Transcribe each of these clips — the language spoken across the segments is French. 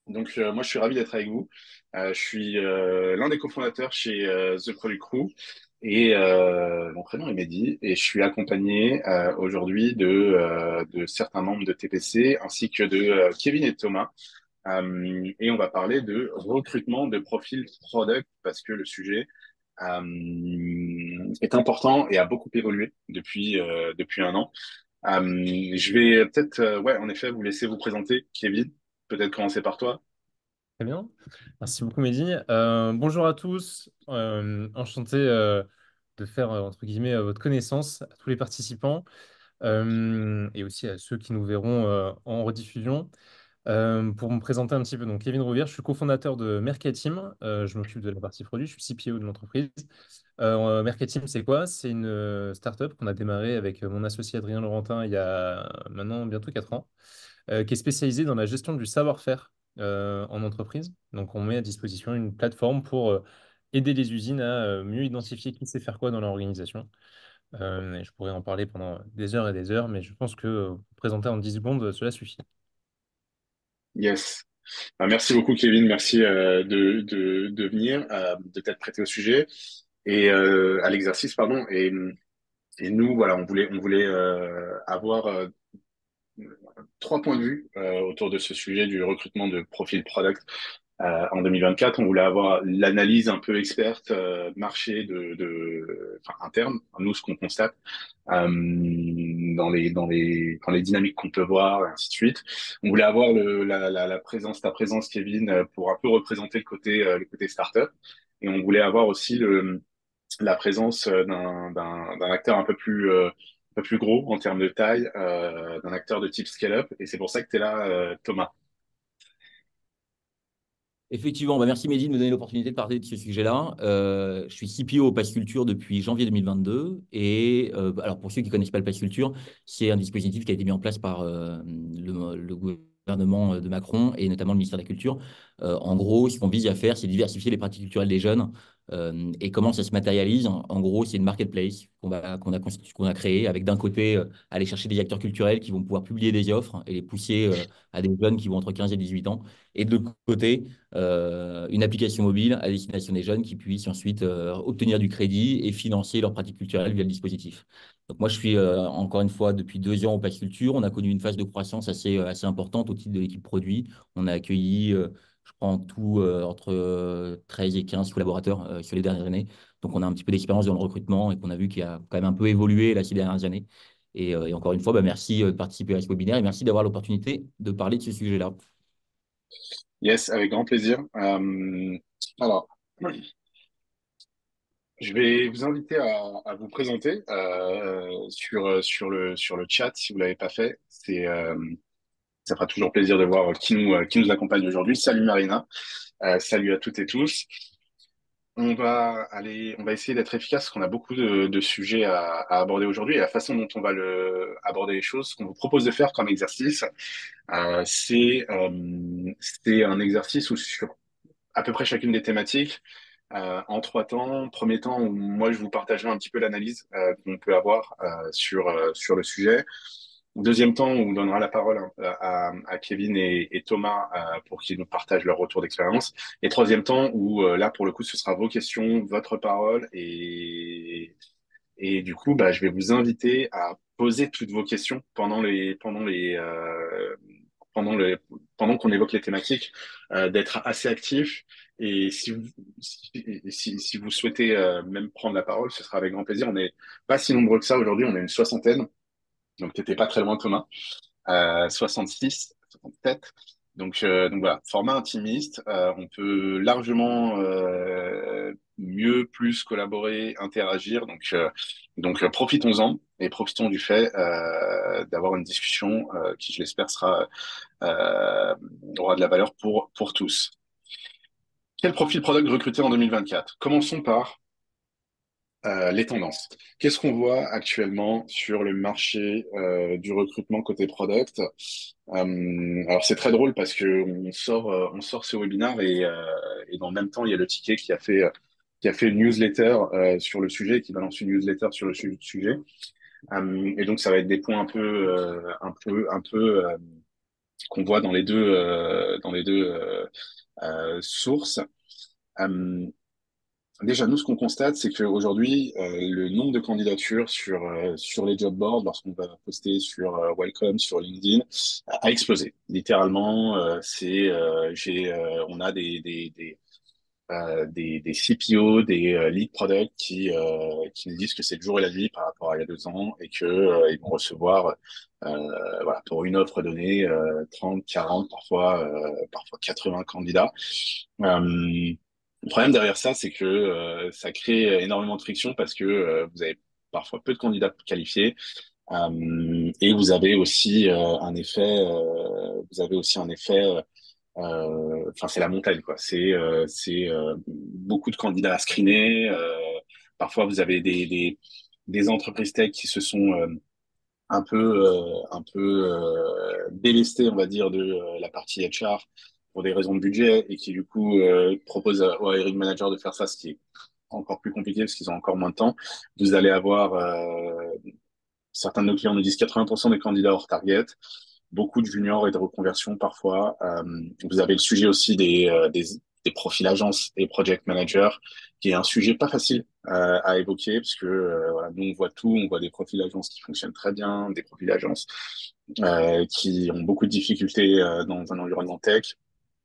Moi, je suis ravi d'être avec vous. Je suis l'un des cofondateurs chez The Product Crew et mon prénom est Mehdi et je suis accompagné aujourd'hui de certains membres de TPC ainsi que de Kevin et Thomas. Et on va parler de recrutement de profils product parce que le sujet est important et a beaucoup évolué depuis un an. Je vais peut-être, ouais, en effet, vous laisser vous présenter, Kevin. Peut-être commencer par toi. Très bien. Merci beaucoup, Mehdi. Bonjour à tous. Enchanté de faire, entre guillemets, votre connaissance à tous les participants et aussi à ceux qui nous verront en rediffusion. Pour me présenter un petit peu, donc Kevin Rouvière, je suis cofondateur de Mercateam. Je m'occupe de la partie produit, je suis CPO de l'entreprise. Mercateam, c'est quoi? C'est une startup qu'on a démarrée avec mon associé Adrien Laurentin il y a maintenant bientôt 4 ans, qui est spécialisée dans la gestion du savoir-faire en entreprise. Donc, on met à disposition une plateforme pour aider les usines à mieux identifier qui sait faire quoi dans leur organisation. Et je pourrais en parler pendant des heures et des heures, mais je pense que présenter en 10 secondes, cela suffit. Yes. Merci beaucoup, Kevin. Merci de venir, de t'être prêté au sujet et à l'exercice, pardon. Et nous, voilà, on voulait avoir trois points de vue autour de ce sujet du recrutement de profil product en 2024. On voulait avoir l'analyse un peu experte marché enfin, interne, nous ce qu'on constate dans les dynamiques qu'on peut voir, et ainsi de suite. On voulait avoir ta présence, Kevin, pour un peu représenter le côté startup. Et on voulait avoir aussi la présence d'un acteur un peu plus gros en termes de taille, d'un acteur de type scale-up. Et c'est pour ça que tu es là, Thomas. Effectivement, merci Mehdi de me donner l'opportunité de parler de ce sujet-là. Je suis CPO au Pass Culture depuis janvier 2022. Et alors pour ceux qui ne connaissent pas le Pass Culture, c'est un dispositif qui a été mis en place par le gouvernement de Macron et notamment le ministère de la Culture. En gros, ce qu'on vise à faire, c'est diversifier les pratiques culturelles des jeunes. Et comment ça se matérialise? En gros, c'est une marketplace qu'on a créée avec d'un côté aller chercher des acteurs culturels qui vont pouvoir publier des offres et les pousser à des jeunes qui vont entre 15 et 18 ans. Et de l'autre côté, une application mobile à destination des jeunes qui puissent ensuite obtenir du crédit et financer leurs pratiques culturelles via le dispositif. Donc moi, je suis encore une fois depuis 2 ans au Pass Culture. On a connu une phase de croissance assez importante au titre de l'équipe produit. On a accueilli, je crois, en tout entre 13 et 15 collaborateurs sur les dernières années. Donc on a un petit peu d'expérience dans le recrutement et qu'on a vu qu'il a quand même un peu évolué là, ces dernières années. Et encore une fois, merci de participer à ce webinaire et merci d'avoir l'opportunité de parler de ce sujet-là. Yes, avec grand plaisir. Alors, je vais vous inviter à vous présenter sur le chat si vous l'avez pas fait. Ça fera toujours plaisir de voir qui nous accompagne aujourd'hui. Salut Marina, salut à toutes et tous. On va essayer d'être efficace parce qu'on a beaucoup de sujets à aborder aujourd'hui et la façon dont on va aborder les choses, ce qu'on vous propose de faire comme exercice, euh, c'est c'est un exercice où sur à peu près chacune des thématiques, en trois temps. Premier temps où moi je vous partagerai un petit peu l'analyse qu'on peut avoir sur le sujet. Deuxième temps, où on donnera la parole à Kevin et Thomas pour qu'ils nous partagent leur retour d'expérience. Et troisième temps, où là, pour le coup, ce sera vos questions, votre parole. Et du coup, bah, je vais vous inviter à poser toutes vos questions pendant le, pendant qu'on évoque les thématiques, d'être assez actif. Et si vous souhaitez même prendre la parole, ce sera avec grand plaisir. On n'est pas si nombreux que ça aujourd'hui, on est une soixantaine. Donc, t'étais pas très loin, Thomas. 66, 67. Donc voilà, format intimiste, on peut largement mieux, plus collaborer, interagir. Profitons-en et profitons du fait d'avoir une discussion qui, je l'espère, euh, aura de la valeur pour tous. Quel profil product recruter en 2024? Commençons par les tendances. Qu'est-ce qu'on voit actuellement sur le marché du recrutement côté product? Alors c'est très drôle parce que on sort ce webinaire et dans le même temps il y a le ticket qui a fait une newsletter sur le sujet, qui balance une newsletter sur le sujet. Et donc ça va être des points un peu qu'on voit dans les deux sources. Euh, Déjà, nous, ce qu'on constate, c'est qu'aujourd'hui, le nombre de candidatures sur les job boards, lorsqu'on va poster sur Welcome, sur LinkedIn, a explosé. Littéralement, on a des CPO, des lead product qui nous disent que c'est le jour et la nuit par rapport à il y a 2 ans et que ils vont recevoir voilà, pour une offre donnée 30, 40, parfois 80 candidats. Le problème derrière ça, c'est que ça crée énormément de friction parce que vous avez parfois peu de candidats qualifiés et vous avez aussi un effet enfin, c'est la montagne, quoi. C'est beaucoup de candidats à screener. Parfois, vous avez des entreprises tech qui se sont un peu délestées, on va dire, de la partie HR pour des raisons de budget et qui, du coup, proposent au hiring manager de faire ça, ce qui est encore plus compliqué parce qu'ils ont encore moins de temps. Vous allez avoir, certains de nos clients nous disent 80% des candidats hors target, beaucoup de juniors et de reconversion parfois. Vous avez le sujet aussi des profils agences et project managers, qui est un sujet pas facile à évoquer, parce que voilà, nous on voit tout, on voit des profils agences qui fonctionnent très bien, des profils agences qui ont beaucoup de difficultés dans un environnement tech.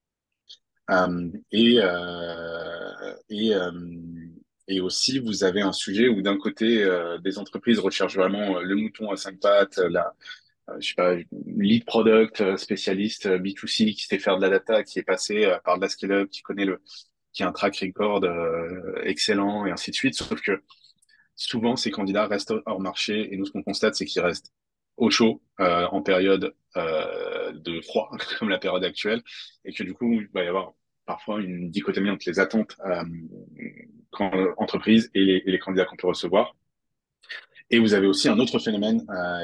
Euh, et, euh, et, euh, et aussi, vous avez un sujet où d'un côté, des entreprises recherchent vraiment le mouton à 5 pattes, je sais pas, lead product, spécialiste B2C qui sait faire de la data, qui est passé par de la scale-up, qui a un track record excellent et ainsi de suite. Sauf que souvent, ces candidats restent hors marché et nous, ce qu'on constate, c'est qu'ils restent au chaud en période de froid, comme la période actuelle, et que du coup, il va y avoir parfois une dichotomie entre les attentes entreprises et les candidats qu'on peut recevoir. Et vous avez aussi un autre phénomène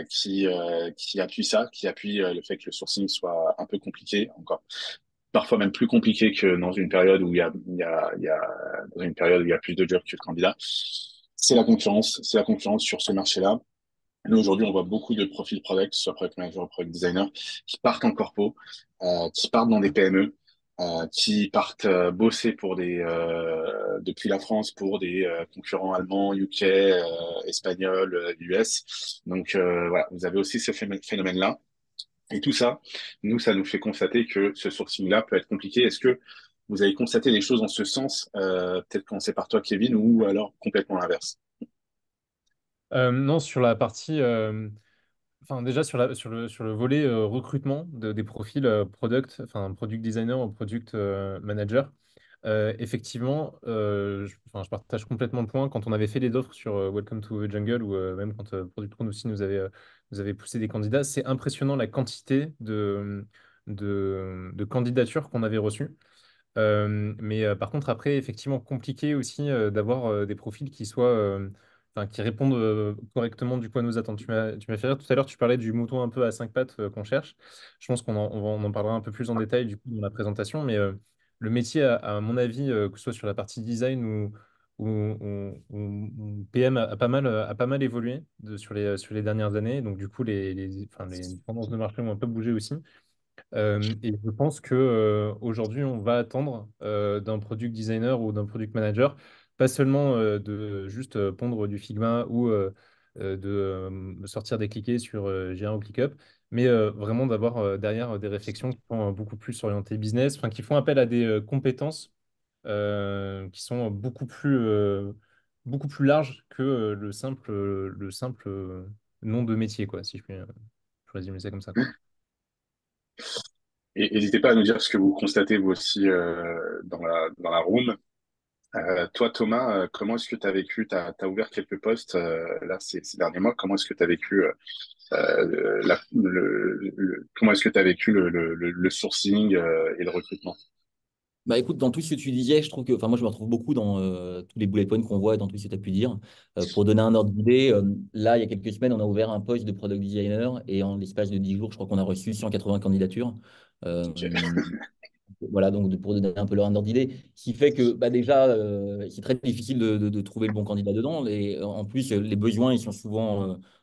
qui appuie ça, qui appuie le fait que le sourcing soit un peu compliqué, encore parfois même plus compliqué que dans une période où dans une période où il y a plus de jobs que de candidats. C'est la concurrence sur ce marché-là. Nous, aujourd'hui, on voit beaucoup de profils product, soit product manager ou product designer, qui partent en corpo, qui partent dans des PME, qui partent bosser depuis la France pour des concurrents allemands, UK, espagnols, US. Donc, voilà, vous avez aussi ce phénomène-là. Et tout ça, nous, ça nous fait constater que ce sourcing-là peut être compliqué. Est-ce que vous avez constaté des choses en ce sens, peut-être commencer par toi, Kevin, ou alors complètement l'inverse? Non, sur la partie, enfin déjà sur le volet recrutement des profils product, enfin product designer ou product manager, effectivement, enfin, je partage complètement le point. Quand on avait fait les offres sur Welcome to the Jungle ou même quand Product One aussi nous avait poussé des candidats, c'est impressionnant la quantité de candidatures qu'on avait reçues. Mais par contre, après, effectivement, compliqué aussi d'avoir des profils qui soient, enfin, qui répondent correctement du coup à nos attentes. Tu m'as fait rire tout à l'heure, tu parlais du mouton un peu à 5 pattes qu'on cherche. Je pense on en parlera un peu plus en détail du coup dans la présentation, mais le métier, à mon avis, que ce soit sur la partie design ou PM, a pas mal évolué sur les dernières années. Donc, du coup, enfin, les tendances de marché ont un peu bougé aussi. Et je pense que aujourd'hui, on va attendre d'un product designer ou d'un product manager, pas seulement de juste pondre du Figma ou de sortir des cliquets sur Jira ou ClickUp, mais vraiment d'avoir derrière des réflexions qui sont beaucoup plus orientées business, enfin qui font appel à des compétences qui sont beaucoup plus larges que le simple nom de métier, quoi, si je peux résumer ça comme ça, quoi. Et n'hésitez pas à nous dire ce que vous constatez vous aussi dans la room. Toi, Thomas, comment est-ce que tu as vécu, tu as ouvert quelques postes là ces derniers mois, comment est-ce que tu as vécu comment est-ce que tu as vécu le sourcing et le recrutement? Bah écoute, dans tout ce que tu disais, je trouve que, enfin moi je me retrouve beaucoup dans tous les bullet points qu'on voit, dans tout ce que tu as pu dire. Pour donner un ordre d'idée, là il y a quelques semaines, on a ouvert un poste de product designer et en l'espace de 10 jours, je crois qu'on a reçu 180 candidatures. Ok. Euh, voilà, donc pour donner un peu leur ordre d'idée, ce qui fait que bah, déjà, c'est très difficile de trouver le bon candidat dedans. Et en plus, les besoins, ils sont souvent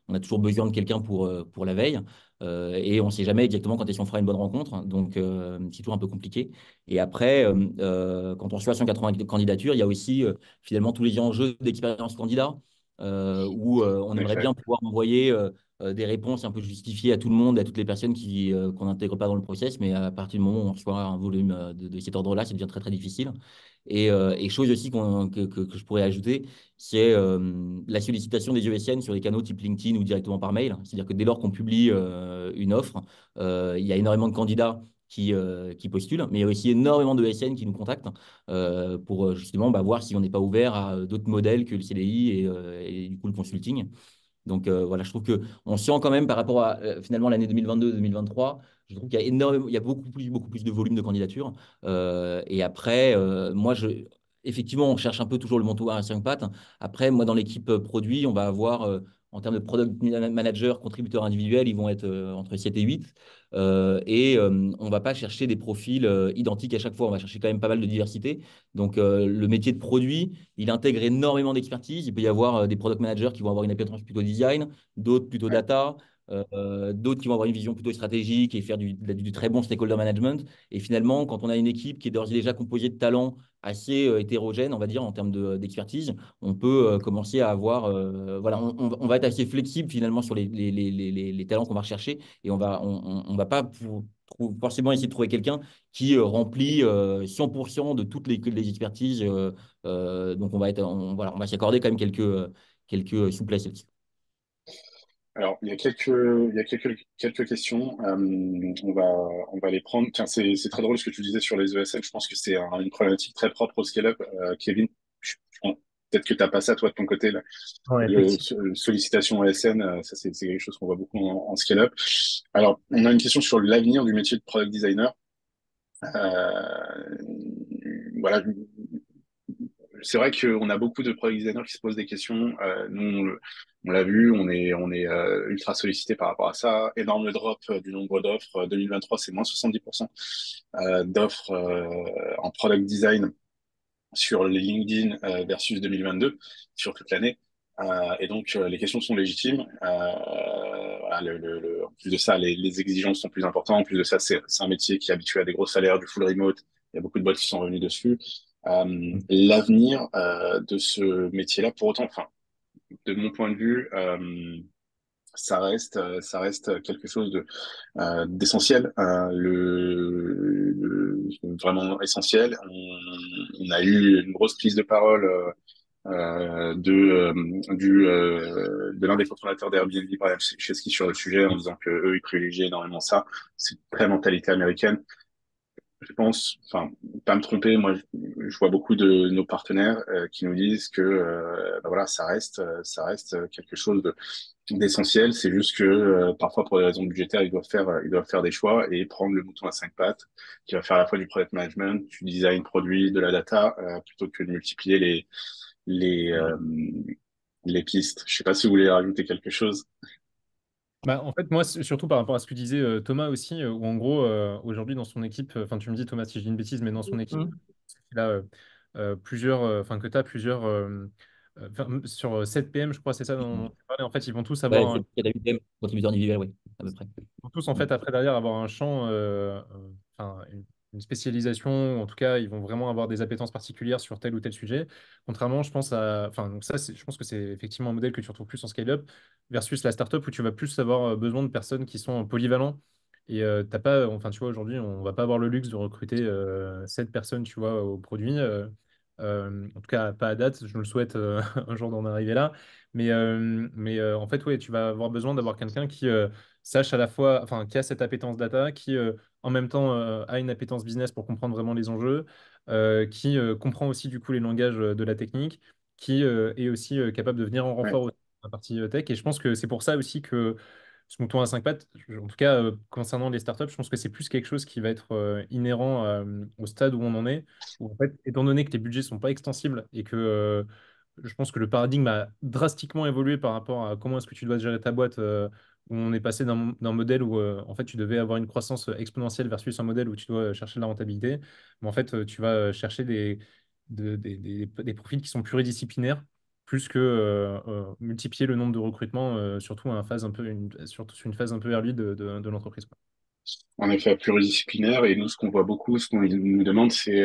on a toujours besoin de quelqu'un pour la veille. Et on ne sait jamais exactement quand est-ce qu'on fera une bonne rencontre. Donc, c'est toujours un peu compliqué. Et après, quand on reçoit 180 candidatures, il y a aussi finalement tous les enjeux d'expérience candidat, où on En aimerait effet. bien pouvoir envoyer des réponses un peu justifiées à tout le monde, à toutes les personnes qu'on n'intègre pas dans le process. Mais à partir du moment où on reçoit un volume de cet ordre-là, ça devient très, très difficile. Et chose aussi que je pourrais ajouter, c'est la sollicitation des ESN sur des canaux type LinkedIn ou directement par mail. C'est-à-dire que dès lors qu'on publie une offre, il y a énormément de candidats qui postulent, mais il y a aussi énormément de ESN qui nous contactent pour justement voir si on n'est pas ouvert à d'autres modèles que le CDI et du coup le consulting. Donc voilà, je trouve que on sent quand même par rapport à finalement l'année 2022-2023, je trouve qu'il y a énormément, il y a beaucoup plus de volume de candidatures. Et après, effectivement, on cherche un peu toujours le manteau à 5 pattes. Après, moi, dans l'équipe produit, on va avoir, en termes de product manager, contributeurs individuels, ils vont être entre 7 et 8. On ne va pas chercher des profils identiques à chaque fois. On va chercher quand même pas mal de diversité. Donc, le métier de produit, il intègre énormément d'expertise. Il peut y avoir des product managers qui vont avoir une appétence plutôt design, d'autres plutôt Ouais. data, d'autres qui vont avoir une vision plutôt stratégique et faire du très bon stakeholder management. Et finalement, quand on a une équipe qui est d'ores et déjà composée de talents assez hétérogènes, on va dire, en termes d'expertise, on peut commencer à avoir. Voilà, on va être assez flexible finalement sur les talents qu'on va rechercher et on va pas forcément essayer de trouver quelqu'un qui remplit 100% de toutes les expertises. Donc, voilà, on va s'accorder quand même quelques souplesses là-dessus. Alors, il y a quelques questions. On va les prendre. Tiens, c'est très drôle ce que tu disais sur les ESL. Je pense que c'est une problématique très propre au scale-up. Kevin, peut-être que tu as pas ça, toi, de ton côté, là. Ouais, Le effectivement. Sollicitation ESN, ça, c'est quelque chose qu'on voit beaucoup en scale-up. Alors, on a une question sur l'avenir du métier de product designer. Euh, voilà, c'est vrai qu'on a beaucoup de product designers qui se posent des questions. Nous, on l'a vu, on est ultra sollicité par rapport à ça. Énorme drop du nombre d'offres. 2023, c'est moins 70% d'offres en product design sur les LinkedIn versus 2022, sur toute l'année. Et donc, les questions sont légitimes. Voilà, en plus de ça, les exigences sont plus importantes. En plus de ça, c'est un métier qui est habitué à des gros salaires, du full remote. Il y a beaucoup de boîtes qui sont revenues dessus. L'avenir de ce métier-là, pour autant, enfin, de mon point de vue, ça reste quelque chose d'essentiel, vraiment essentiel. On a eu une grosse prise de parole de l'un des cofondateurs d'Airbnb, Brian Chesky, sur le sujet, en disant que eux, ils privilégient énormément ça. C'est très mentalité américaine. Je pense, enfin, pas me tromper, moi, je vois beaucoup de nos partenaires qui nous disent que voilà, ça reste quelque chose d'essentiel. C'est juste que parfois, pour des raisons budgétaires, ils doivent faire des choix et prendre le mouton à 5 pattes, qui va faire à la fois du product management, du design produit, de la data, plutôt que de multiplier les, euh, les pistes. Je sais pas si vous voulez rajouter quelque chose. Bah, en fait, moi, c'est surtout par rapport à ce que disait Thomas aussi, où en gros, aujourd'hui, dans son équipe, enfin, tu me dis, Thomas, si je dis une bêtise, mais dans son équipe, Mhm. il a plusieurs, enfin, que tu as plusieurs, enfin, sur 7 PM, je crois, c'est ça dont tu parlais. En fait, ils vont tous Ouais, avoir c'est le cas d'AUTM, contributeur individuel, oui, à peu près. vont tous en Mm. fait après derrière avoir un champ, enfin une spécialisation, ou en tout cas ils vont vraiment avoir des appétences particulières sur tel ou tel sujet. Contrairement, je pense à, enfin donc ça, je pense que c'est effectivement un modèle que tu retrouves plus en scale-up versus la startup où tu vas plus avoir besoin de personnes qui sont polyvalents. Et t'as pas, enfin tu vois aujourd'hui on va pas avoir le luxe de recruter 7 personnes tu vois au produit. En tout cas pas à date, je me le souhaite un jour d'en arriver là. Mais en fait ouais tu vas avoir besoin d'avoir quelqu'un qui sache à la fois, enfin, qui a cette appétence data, qui en même temps a une appétence business pour comprendre vraiment les enjeux, qui comprend aussi du coup les langages de la technique, qui est aussi capable de venir en Ouais. renfort aussi dans la partie tech. Et je pense que c'est pour ça aussi que ce mouton à 5 pattes, en tout cas concernant les startups, je pense que c'est plus quelque chose qui va être inhérent au stade où on en est, où en fait, étant donné que les budgets sont pas extensibles et que je pense que le paradigme a drastiquement évolué par rapport à comment est-ce que tu dois gérer ta boîte, où on est passé d'un modèle où en fait tu devais avoir une croissance exponentielle versus un modèle où tu dois chercher de la rentabilité. Mais en fait, tu vas chercher des profils qui sont pluridisciplinaires plus que multiplier le nombre de recrutements, surtout à surtout sur une phase un peu early de l'entreprise, quoi. En effet, pluridisciplinaire. Et nous, ce qu'on voit beaucoup, ce qu'on nous demande, c'est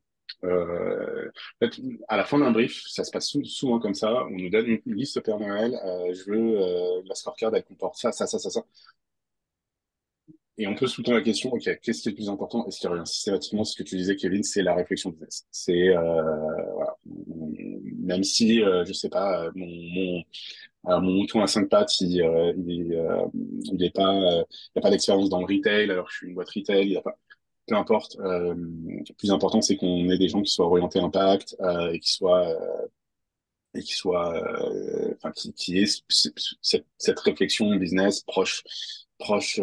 en fait, à la fin d'un brief, ça se passe souvent comme ça. On nous donne une liste au Père Noël. Je veux la scorecard, elle comporte ça, ça, ça, ça, ça. Et on pose tout le temps la question, OK, qu'est-ce qui est le plus important? Et ce qui revient systématiquement, ce que tu disais, Kevin, c'est la réflexion business. C'est, voilà, même si, je sais pas, mon mouton à cinq pattes, il est pas, il a pas d'expérience dans le retail, alors que je suis une boîte retail, il a pas, peu importe. Le plus important, c'est qu'on ait des gens qui soient orientés impact et enfin, qui aient cette réflexion business proche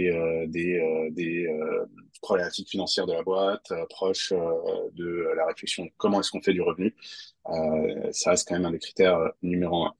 des problématiques financières de la boîte, proche de la réflexion comment est-ce qu'on fait du revenu. Ça reste quand même un des critères numéro un.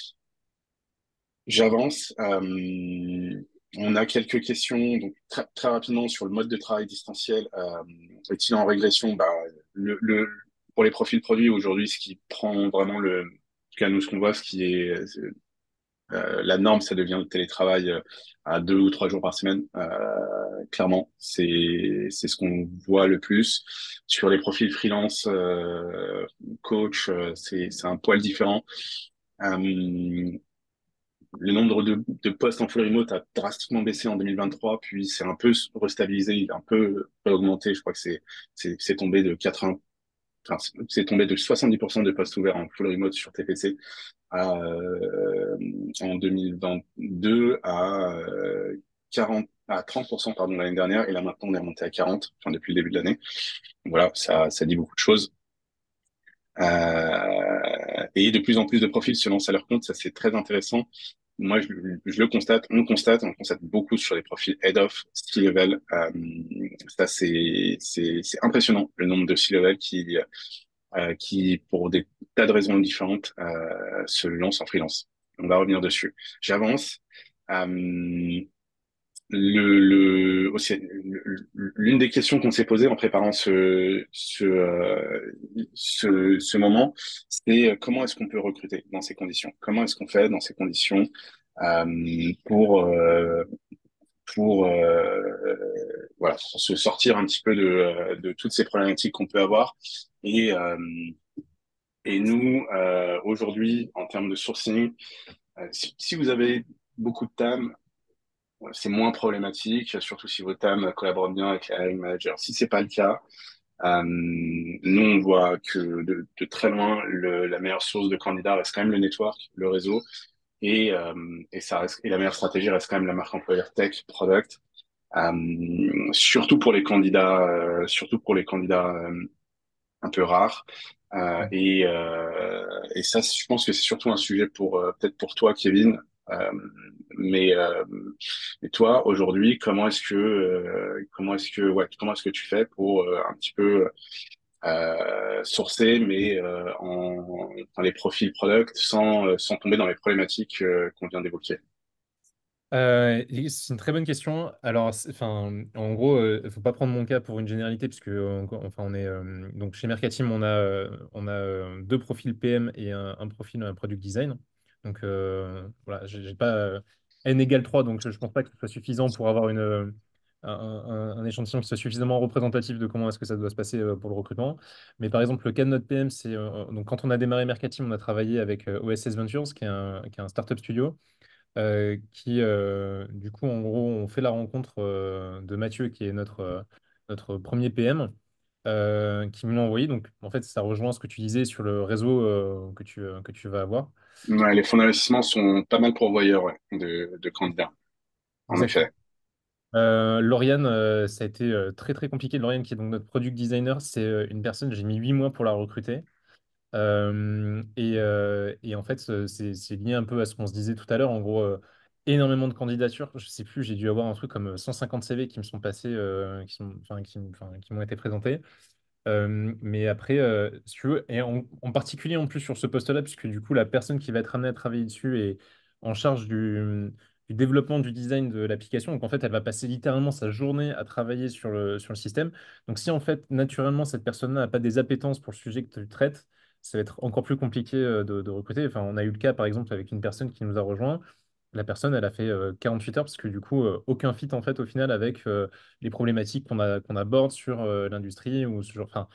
J'avance. On a quelques questions, donc très rapidement sur le mode de travail distanciel. Est-il en régression? Bah, pour les profils produits aujourd'hui, ce qui prend vraiment en tout cas nous ce qu'on voit, ce qui est la norme, ça devient le télétravail à 2 ou 3 jours par semaine. Clairement, c'est ce qu'on voit le plus. Sur les profils freelance, coach, c'est un poil différent. Euh, le nombre de postes en full remote a drastiquement baissé en 2023, puis c'est un peu restabilisé, il a un peu augmenté. Je crois que c'est tombé de 80, enfin, c'est tombé de 70% de postes ouverts en full remote sur TPC en 2022 à 30% pardon l'année dernière, et là maintenant on est remonté à 40, enfin depuis le début de l'année. Voilà, ça dit beaucoup de choses. Et de plus en plus de profils se lancent à leur compte, ça c'est très intéressant. Moi, je le constate, on constate beaucoup sur les profils head of, C-level. Ça, c'est impressionnant, le nombre de C-level qui, pour des tas de raisons différentes, se lancent en freelance. On va revenir dessus. J'avance. Euh, L'une des questions qu'on s'est posées en préparant ce moment, c'est comment est-ce qu'on peut recruter dans ces conditions? Comment est-ce qu'on fait dans ces conditions pour voilà, pour se sortir un petit peu de toutes ces problématiques qu'on peut avoir. Et, euh, et nous, aujourd'hui, en termes de sourcing, si vous avez beaucoup de TAM, c'est moins problématique, surtout si vos TAM collaborent bien avec les hiring managers. Si c'est pas le cas, nous, on voit que de très loin, la meilleure source de candidats reste quand même le network, le réseau, et ça reste, et la meilleure stratégie reste quand même la marque employeur tech, product, surtout pour les candidats un peu rares. Et ça, je pense que c'est surtout un sujet pour peut-être pour toi, Kevin. Euh, mais, euh, mais toi, aujourd'hui, comment est-ce que tu fais pour un petit peu sourcer, mais enfin, les profils product sans tomber dans les problématiques qu'on vient d'évoquer. Et c'est une très bonne question. Alors, enfin, en gros, il faut pas prendre mon cas pour une généralité, puisque enfin, on est donc chez Mercatim, on a deux profils PM et un profil product design. Donc voilà, j'ai pas n égale 3, donc je pense pas que ce soit suffisant pour avoir un échantillon qui soit suffisamment représentatif de comment est-ce que ça doit se passer pour le recrutement. Mais par exemple, le cas de notre PM, c'est donc quand on a démarré Mercatim, on a travaillé avec OSS Ventures, qui est un startup studio qui, du coup, en gros, on fait la rencontre de Mathieu, qui est notre premier PM, qui me l'a envoyé. Donc, en fait, ça rejoint ce que tu disais sur le réseau que tu vas avoir. Ouais, les fonds d'investissement sont pas mal pourvoyeurs ouais, de candidats, en Exactement. effet. Lauriane, ça a été très, très compliqué. Lauriane, qui est donc notre product designer, c'est une personne, j'ai mis 8 mois pour la recruter. Et en fait, c'est lié un peu à ce qu'on se disait tout à l'heure. En gros, énormément de candidatures. Je sais plus, j'ai dû avoir un truc comme 150 CV qui me sont passés, qui m'ont été présentés. Mais après, si tu veux, et en particulier en plus sur ce poste-là, puisque du coup, la personne qui va être amenée à travailler dessus est en charge du développement du design de l'application. Donc en fait, elle va passer littéralement sa journée à travailler sur le système. Donc si en fait, naturellement, cette personne-là n'a pas des appétences pour le sujet que tu traites, ça va être encore plus compliqué de recruter. Enfin, on a eu le cas, par exemple, avec une personne qui nous a rejoint. La personne, elle a fait 48 heures parce que du coup, aucun fit en fait au final avec les problématiques qu'on aborde sur l'industrie ou ce genre. Enfin,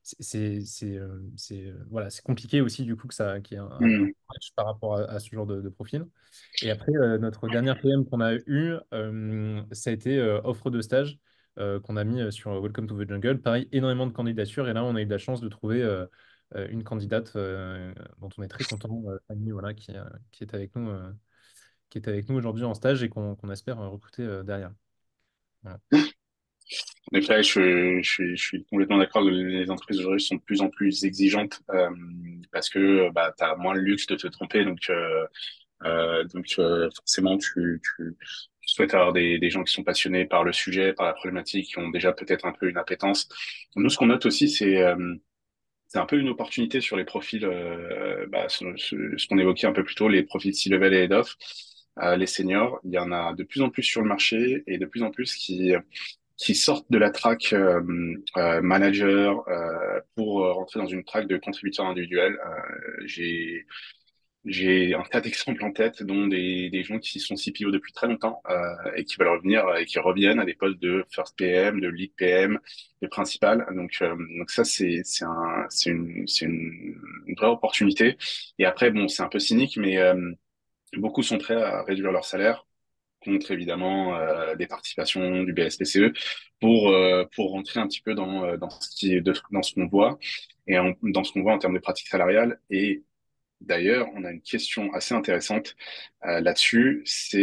voilà, c'est compliqué aussi du coup que ça, qu'il y ait un Hmm. match par rapport à ce genre de profil. Et après, notre dernière PM qu'on a eue, ça a été offre de stage qu'on a mis sur Welcome to the Jungle. Pareil, énormément de candidatures. Et là, on a eu de la chance de trouver une candidate dont on est très content, Fanny, voilà, qui est avec nous, qui est avec nous aujourd'hui en stage et qu'on espère recruter derrière. Voilà. En effet, je suis complètement d'accord que les entreprises aujourd'hui sont de plus en plus exigeantes parce que bah, tu as moins le luxe de te tromper. Donc forcément, tu souhaites avoir des gens qui sont passionnés par le sujet, par la problématique, qui ont déjà peut-être un peu une appétence. Nous, ce qu'on note aussi, c'est un peu une opportunité sur les profils, bah, ce qu'on évoquait un peu plus tôt, les profils C-level et head-off, les seniors. Il y en a de plus en plus sur le marché et de plus en plus qui sortent de la track manager pour rentrer dans une track de contributeur individuel. J'ai un tas d'exemples en tête, dont des gens qui sont CPO depuis très longtemps et qui veulent revenir et qui reviennent à des postes de first PM, de lead PM, de principal. Donc ça c'est une vraie opportunité. Et après bon c'est un peu cynique, mais beaucoup sont prêts à réduire leur salaire contre évidemment des participations du BSPCE pour rentrer un petit peu dans dans ce qu'on voit dans ce qu'on voit en termes de pratiques salariales. Et d'ailleurs, on a une question assez intéressante là-dessus.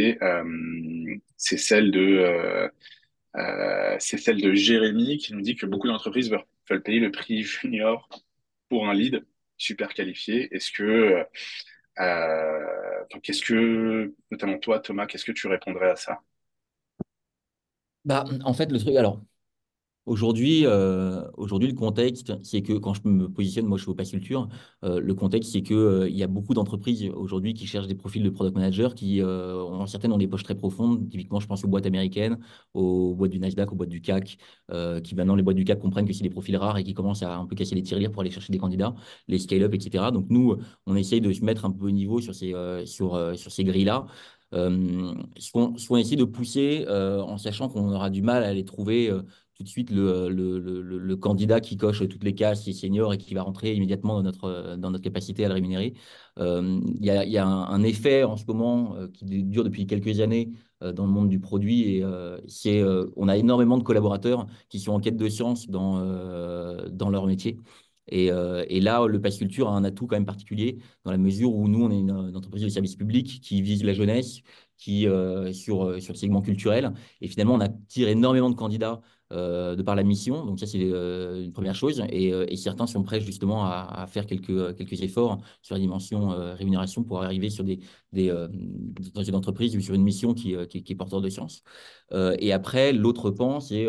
C'est celle de Jérémy qui nous dit que beaucoup d'entreprises veulent payer le prix junior pour un lead super qualifié. Qu'est-ce que, notamment toi, Thomas, qu'est-ce que tu répondrais à ça? Bah, en fait, le truc, alors, aujourd'hui, le contexte, c'est que quand je me positionne, moi je suis au Pass Culture, le contexte, c'est que, il y a beaucoup d'entreprises aujourd'hui qui cherchent des profils de product manager qui, certaines ont des poches très profondes. Typiquement, je pense aux boîtes américaines, aux boîtes du Nasdaq, aux boîtes du CAC, qui maintenant, les boîtes du CAC comprennent que c'est des profils rares et qui commencent à un peu casser les tirelires pour aller chercher des candidats, les scale-up, etc. Donc nous, on essaye de se mettre un peu au niveau sur ces grilles-là. Ce qu'on essaie de pousser, en sachant qu'on aura du mal à les trouver tout de suite le candidat qui coche toutes les cases, qui est senior et qui va rentrer immédiatement dans notre capacité à le rémunérer. Il y a un effet en ce moment qui dure depuis quelques années dans le monde du produit et on a énormément de collaborateurs qui sont en quête de science dans leur métier. Et là, le Pass Culture a un atout quand même particulier dans la mesure où nous, on est une entreprise de service public qui vise la jeunesse, sur le segment culturel. Et finalement, on attire énormément de candidats de par la mission. Donc ça, c'est une première chose. Et certains sont prêts justement à faire quelques efforts sur la dimension rémunération pour arriver dans une entreprise ou sur une mission qui est porteur de science. Et après, l'autre pan, c'est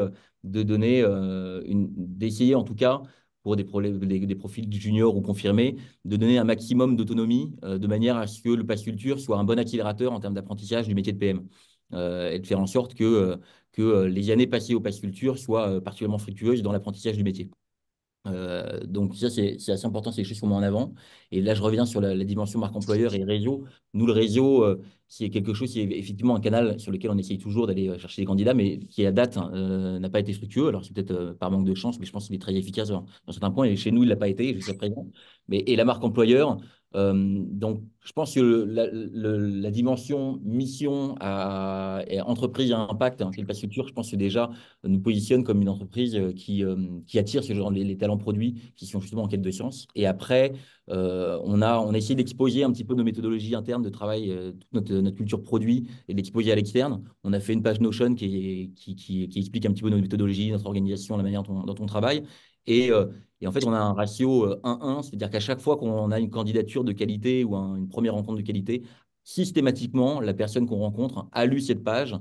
d'essayer en tout cas pour des profils juniors ou confirmés, de donner un maximum d'autonomie de manière à ce que le Pass Culture soit un bon accélérateur en termes d'apprentissage du métier de PM. Et de faire en sorte que les années passées au Pass Culture soient particulièrement fructueuses dans l'apprentissage du métier. Donc ça, c'est assez important, c'est des choses qu'on met en avant. Et là, je reviens sur la dimension marque employeur et réseau. Nous, le réseau, c'est quelque chose, c'est effectivement un canal sur lequel on essaye toujours d'aller chercher des candidats, mais qui, à date, n'a pas été fructueux. Alors, c'est peut-être par manque de chance, mais je pense qu'il est très efficace dans certains points. Et chez nous, il ne l'a pas été jusqu'à présent. Et la marque employeur, donc, je pense que la dimension mission et entreprise à impact, qui est le Pass Culture, je pense que déjà nous positionne comme une entreprise qui attire ce genre les talents produits qui sont justement en quête de science. Et après, on a essayé d'exposer un petit peu nos méthodologies internes de travail, toute notre culture produit et de l'exposer à l'externe. On a fait une page Notion qui explique un petit peu nos méthodologies, notre organisation, la manière dont on travaille. Et en fait, on a un ratio 1-1, c'est-à-dire qu'à chaque fois qu'on a une candidature de qualité ou une première rencontre de qualité, systématiquement, la personne qu'on rencontre a lu cette page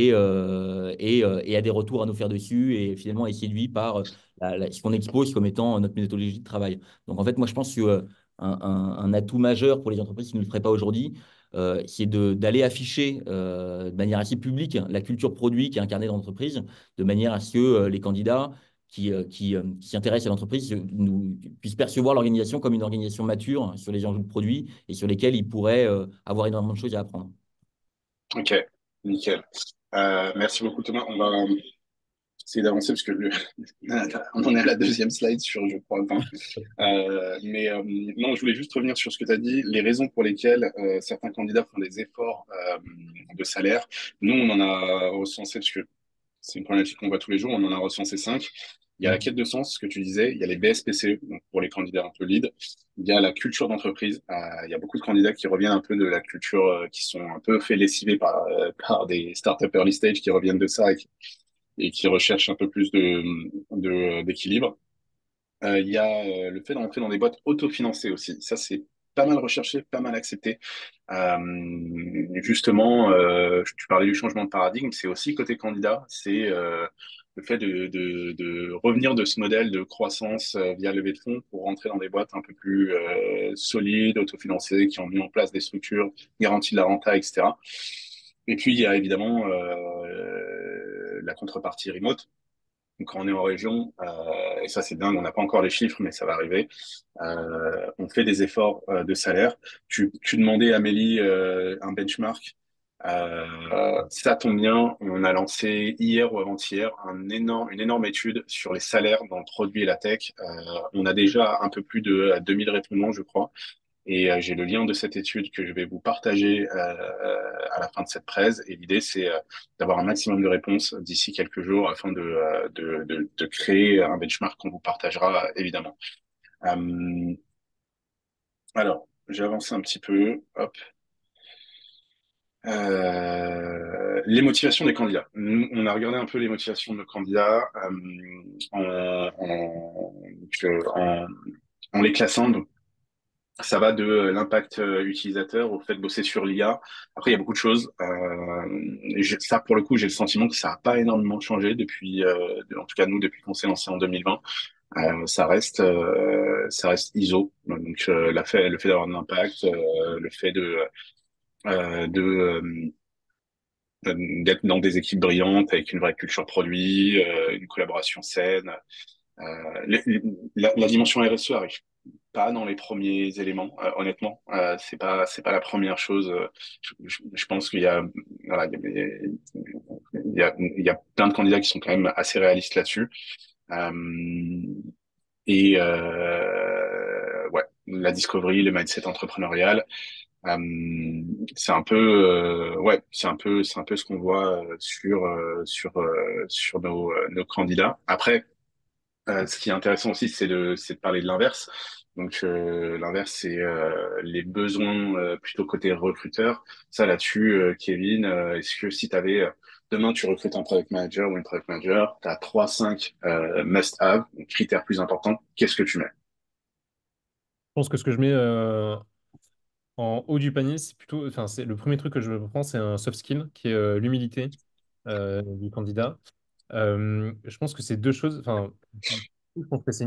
et a des retours à nous faire dessus et finalement est séduit par ce qu'on expose comme étant notre méthodologie de travail. Donc en fait, moi je pense que un atout majeur pour les entreprises qui ne le feraient pas aujourd'hui, c'est d'aller afficher de manière assez publique la culture produit qui est incarnée dans l'entreprise, de manière à ce que les candidats qui s'intéressent à l'entreprise puissent percevoir l'organisation comme une organisation mature sur les enjeux de produits et sur lesquels ils pourraient avoir énormément de choses à apprendre. Ok, nickel. Merci beaucoup Thomas. On va essayer d'avancer parce que on en est à la deuxième slide sur, je crois, 20. Non, je voulais juste revenir sur ce que tu as dit, les raisons pour lesquelles certains candidats font des efforts de salaire. Nous, on en a recensé, parce que c'est une problématique qu'on voit tous les jours, on en a recensé 5. Il y a la quête de sens, ce que tu disais, il y a les BSPCE, donc pour les candidats un peu lead, il y a la culture d'entreprise. Il y a beaucoup de candidats qui reviennent un peu de la culture, qui sont un peu fait lessiver par des startups early stage qui reviennent de ça et qui recherchent un peu plus d'équilibre. Il y a le fait d'entrer dans des boîtes autofinancées aussi. Ça, c'est pas mal recherché, pas mal accepté. Justement, tu parlais du changement de paradigme, c'est aussi côté candidat, c'est le fait de revenir de ce modèle de croissance via levée de fonds pour rentrer dans des boîtes un peu plus solides, autofinancées, qui ont mis en place des structures, garantie de la renta, etc. Et puis, il y a évidemment la contrepartie remote. Donc, quand on est en région, et ça c'est dingue, on n'a pas encore les chiffres, mais ça va arriver, on fait des efforts de salaire. Tu demandais, Amélie, un benchmark. Ça tombe bien, on a lancé hier ou avant-hier une énorme étude sur les salaires dans le produit et la tech. On a déjà un peu plus de 2000 répondants, je crois. Et j'ai le lien de cette étude que je vais vous partager à la fin de cette presse. Et l'idée, c'est d'avoir un maximum de réponses d'ici quelques jours afin de créer un benchmark qu'on vous partagera évidemment. Euh, alors, j'ai avancé un petit peu. Hop. Les motivations des candidats. Nous, on a regardé un peu les motivations de nos candidats en, en les classant. Donc, ça va de l'impact utilisateur au fait de bosser sur l'IA. Après, il y a beaucoup de choses. Ça, pour le coup, j'ai le sentiment que ça n'a pas énormément changé depuis, en tout cas nous, depuis qu'on s'est lancé en 2020. Ça reste ISO. Donc, le fait d'avoir de l'impact, le fait euh, de, euh, d'être dans des équipes brillantes avec une vraie culture produit, une collaboration saine. La dimension RSE arrive pas dans les premiers éléments, honnêtement. C'est pas la première chose. Je pense qu'il y a, voilà, il y a plein de candidats qui sont quand même assez réalistes là-dessus. Euh, ouais, la discovery, le mindset entrepreneurial, c'est un peu, ouais, c'est un peu ce qu'on voit sur nos candidats. Après, ce qui est intéressant aussi, c'est de parler de l'inverse. Donc l'inverse, c'est les besoins plutôt côté recruteur. Ça là-dessus, Kevin, est-ce que si tu avais demain tu recrutes un product manager ou une product manager, tu as 3-5 must-have, donc critères plus importants, qu'est-ce que tu mets? Je pense que ce que je mets en haut du panier, c'est plutôt, enfin, c'est le premier truc que je prends, c'est un soft skill qui est l'humilité du candidat. Je pense que c'est deux choses. Enfin, je pense que c'est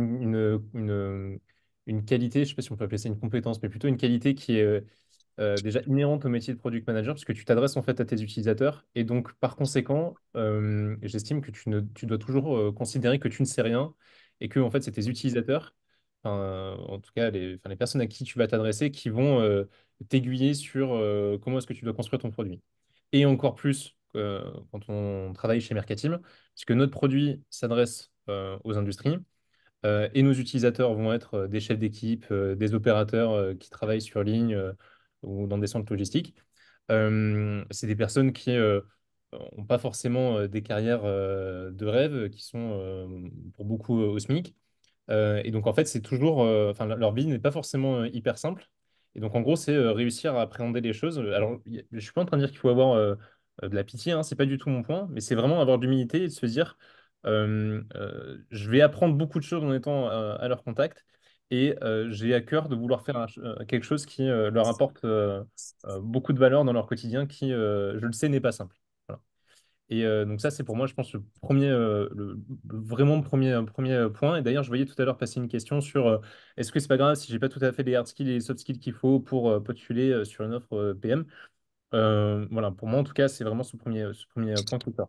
une qualité. Je sais pas si on peut appeler ça une compétence, mais plutôt une qualité qui est déjà inhérente au métier de product manager, puisque tu t'adresses en fait à tes utilisateurs. Et donc, par conséquent, j'estime que tu dois toujours considérer que tu ne sais rien et que en fait, c'est tes utilisateurs, en tout cas les personnes à qui tu vas t'adresser, qui vont t'aiguiller sur comment est-ce que tu dois construire ton produit. Et encore plus quand on travaille chez Mercatim, puisque notre produit s'adresse aux industries. Et nos utilisateurs vont être des chefs d'équipe, des opérateurs qui travaillent sur ligne ou dans des centres logistiques. C'est des personnes qui n'ont pas forcément des carrières de rêve, qui sont pour beaucoup au SMIC. Et donc, en fait, c'est toujours, enfin, leur vie n'est pas forcément hyper simple. Et donc, en gros, c'est réussir à appréhender les choses. Alors, je suis pas en train de dire qu'il faut avoir de la pitié, hein, c'est pas du tout mon point, mais c'est vraiment avoir de l'humilité et de se dire, je vais apprendre beaucoup de choses en étant à leur contact. Et j'ai à cœur de vouloir faire quelque chose qui leur apporte beaucoup de valeur dans leur quotidien, qui, je le sais, n'est pas simple. Voilà. Et donc ça, c'est pour moi, je pense, le premier, vraiment premier point. Et d'ailleurs, je voyais tout à l'heure passer une question sur est-ce que c'est pas grave si j'ai pas tout à fait les hard skills et les soft skills qu'il faut pour postuler sur une offre PM. Voilà, pour moi, en tout cas, c'est vraiment ce premier point qui sort.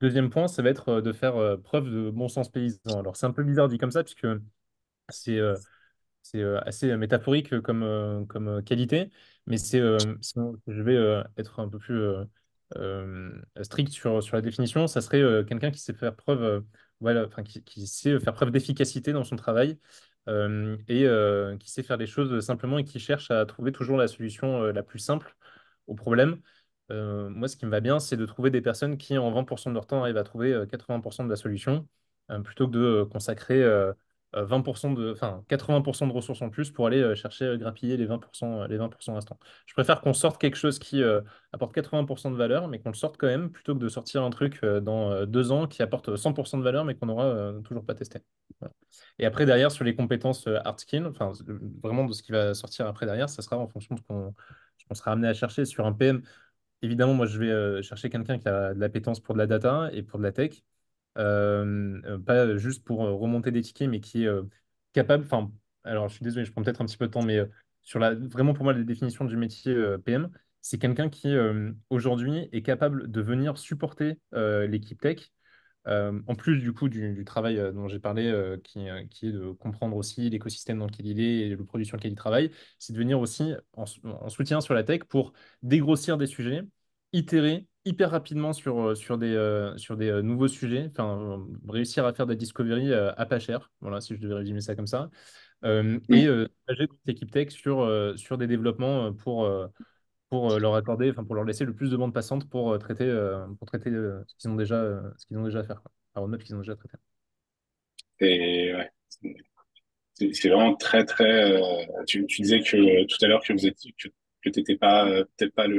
Deuxième point, ça va être de faire preuve de bon sens paysan. Alors, c'est un peu bizarre dit comme ça, puisque c'est assez métaphorique comme qualité, mais sinon, je vais être un peu plus strict sur la définition. Ça serait quelqu'un qui sait faire preuve, voilà, enfin, qui sait faire preuve d'efficacité dans son travail et qui sait faire les choses simplement et qui cherche à trouver toujours la solution la plus simple au problème. Moi, ce qui me va bien, c'est de trouver des personnes qui, en 20% de leur temps, arrivent à trouver 80% de la solution, plutôt que de consacrer 20% enfin, 80% de ressources en plus pour aller chercher, grappiller les 20% restants. Je préfère qu'on sorte quelque chose qui apporte 80% de valeur, mais qu'on le sorte quand même, plutôt que de sortir un truc dans 2 ans qui apporte 100% de valeur, mais qu'on n'aura toujours pas testé. Voilà. Et après, derrière, sur les compétences hard skills, enfin, vraiment de ce qui va sortir après derrière, ça sera en fonction de ce qu'on sera amené à chercher sur un PM. Évidemment, moi, je vais chercher quelqu'un qui a de l'appétence pour de la data et pour de la tech. Pas juste pour remonter des tickets, mais qui est capable. Enfin, alors, je suis désolé, je prends peut-être un petit peu de temps, mais vraiment pour moi, la définition du métier PM, c'est quelqu'un qui aujourd'hui est capable de venir supporter l'équipe tech. En plus du coup du travail dont j'ai parlé, qui est de comprendre aussi l'écosystème dans lequel il est et le produit sur lequel il travaille, c'est de venir aussi en soutien sur la tech pour dégrossir des sujets, itérer hyper rapidement sur des nouveaux sujets, enfin, réussir à faire de la discovery à pas cher, voilà, si je devais résumer ça comme ça, et engager toute l'équipe tech sur des développements pour leur accorder, enfin pour leur laisser le plus de bande passante pour traiter ce qu'ils ont déjà à faire, quoi. La roadmap qu'ils ont déjà traité. Et ouais, c'est vraiment très, très. Tu disais que tout à l'heure que vous étiez, que t'étais pas, peut-être pas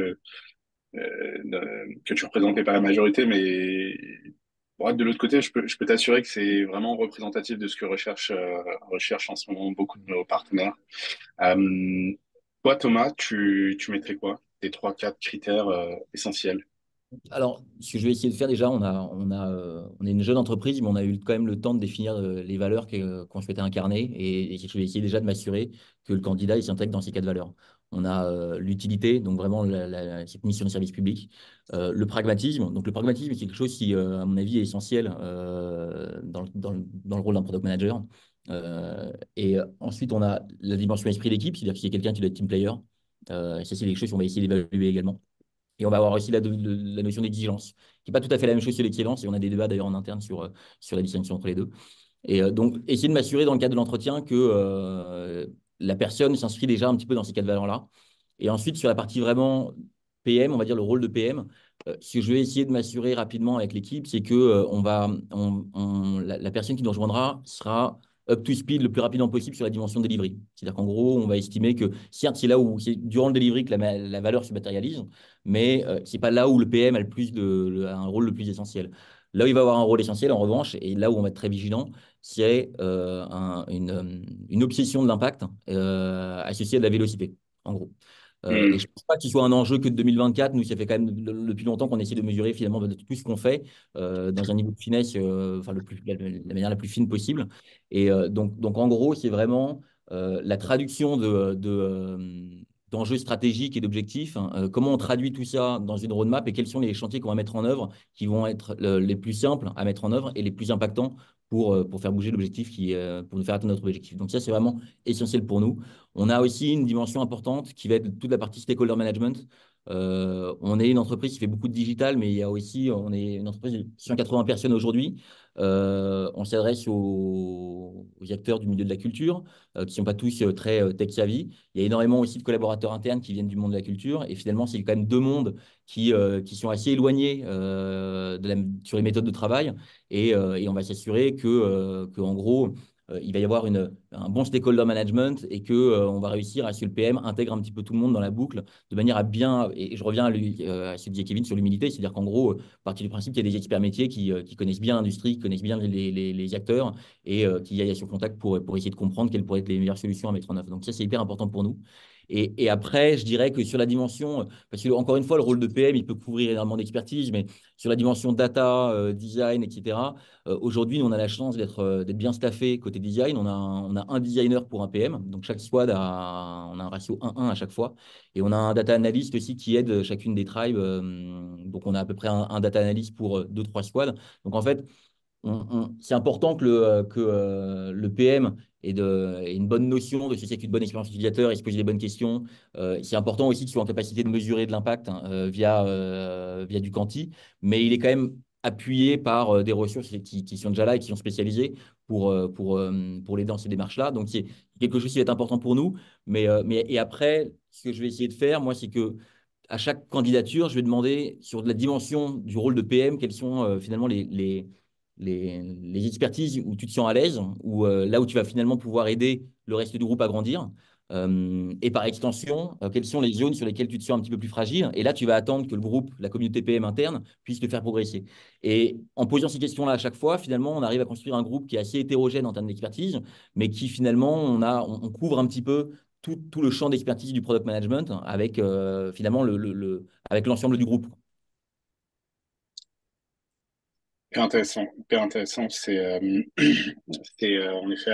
que tu représentais pas la majorité, mais pour être de l'autre côté, je peux t'assurer que c'est vraiment représentatif de ce que recherche en ce moment beaucoup de nos partenaires. Euh, Toi, Thomas, tu mettrais quoi? Tes trois, quatre critères essentiels. Alors, ce que je vais essayer de faire déjà, on est une jeune entreprise, mais on a eu quand même le temps de définir les valeurs qu'on souhaitait incarner. Et je vais essayer déjà de m'assurer que le candidat il s'intègre dans ces quatre valeurs. On a l'utilité, donc vraiment cette mission de service public. Le pragmatisme. Donc, le pragmatisme, c'est quelque chose qui, à mon avis, est essentiel dans le rôle d'un product manager. Et ensuite, on a la dimension esprit d'équipe, c'est-à-dire qu'il y a quelqu'un qui doit être team player. Ça, c'est quelque chose qu'on va essayer d'évaluer également. Et on va avoir aussi la notion d'exigence, qui n'est pas tout à fait la même chose sur l'excellence. Et on a des débats d'ailleurs en interne sur la distinction entre les deux. Et donc, essayer de m'assurer dans le cadre de l'entretien que la personne s'inscrit déjà un petit peu dans ces quatre valeurs-là. Et ensuite, sur la partie vraiment PM, on va dire le rôle de PM, ce que je vais essayer de m'assurer rapidement avec l'équipe, c'est que la personne qui nous rejoindra sera up to speed le plus rapidement possible sur la dimension delivery. C'est-à-dire qu'en gros, on va estimer que certes, c'est là où c'est durant le delivery que la valeur se matérialise, mais c'est pas là où le PM a un rôle le plus essentiel. Là où il va avoir un rôle essentiel, en revanche, et là où on va être très vigilant, c'est une obsession de l'impact associée à de la vélocité, en gros. Et je ne pense pas qu'il soit un enjeu que de 2024. Nous, ça fait quand même depuis longtemps qu'on essaie de mesurer finalement tout ce qu'on fait dans un niveau de finesse, enfin, la manière la plus fine possible. Et donc, en gros, c'est vraiment la traduction d'enjeux stratégiques et d'objectifs, hein. Comment on traduit tout ça dans une roadmap et quels sont les chantiers qu'on va mettre en œuvre qui vont être les plus simples à mettre en œuvre et les plus impactants pour faire bouger l'objectif pour nous faire atteindre notre objectif. Donc ça, c'est vraiment essentiel pour nous. On a aussi une dimension importante qui va être toute la partie stakeholder management. On est une entreprise qui fait beaucoup de digital, mais on est une entreprise de 180 personnes aujourd'hui. On s'adresse aux acteurs du milieu de la culture, qui ne sont pas tous très tech-savvy. Il y a énormément aussi de collaborateurs internes qui viennent du monde de la culture. Et finalement, c'est quand même deux mondes qui sont assez éloignés sur les méthodes de travail. Et on va s'assurer en gros, il va y avoir un bon stakeholder management et qu'on va réussir à ce que le PM intègre un petit peu tout le monde dans la boucle de manière à bien, et je reviens à ce que disait Kevin sur l'humilité, c'est-à-dire qu'en gros, partir du principe qu'il y a des experts métiers qui connaissent bien l'industrie, qui connaissent bien les acteurs et qui aillent à ce contact pour essayer de comprendre quelles pourraient être les meilleures solutions à mettre en œuvre. Donc ça, c'est hyper important pour nous. Et après, je dirais que sur la dimension, parce que encore une fois, le rôle de PM, il peut couvrir énormément d'expertise, mais sur la dimension data, design, etc., aujourd'hui, nous, on a la chance d'être bien staffé côté design. On a un designer pour un PM, donc chaque squad on a un ratio 1-1 à chaque fois. Et on a un data analyst aussi qui aide chacune des tribes. Donc, on a à peu près un data analyst pour 2-3 squads. Donc, en fait, c'est important que le PM ait une bonne notion de ce que c'est qu'une bonne expérience utilisateur et se poser les bonnes questions. C'est important aussi qu'il soit en capacité de mesurer de l'impact via du quanti, mais il est quand même appuyé par des ressources qui sont déjà là et qui sont spécialisées pour l'aider dans ces démarches-là. Donc, c'est quelque chose qui va être important pour nous. Et après, ce que je vais essayer de faire, moi, c'est que à chaque candidature, je vais demander sur la dimension du rôle de PM, quels sont finalement les expertises où tu te sens à l'aise, ou là où tu vas finalement pouvoir aider le reste du groupe à grandir. Et par extension, quelles sont les zones sur lesquelles tu te sens un petit peu plus fragile. Et là, tu vas attendre que le groupe, la communauté PM interne, puisse te faire progresser. Et en posant ces questions-là à chaque fois, finalement, on arrive à construire un groupe qui est assez hétérogène en termes d'expertise, mais qui finalement, on couvre un petit peu tout le champ d'expertise du product management avec finalement avec l'ensemble du groupe. Hyper intéressant, hyper intéressant. C'est en effet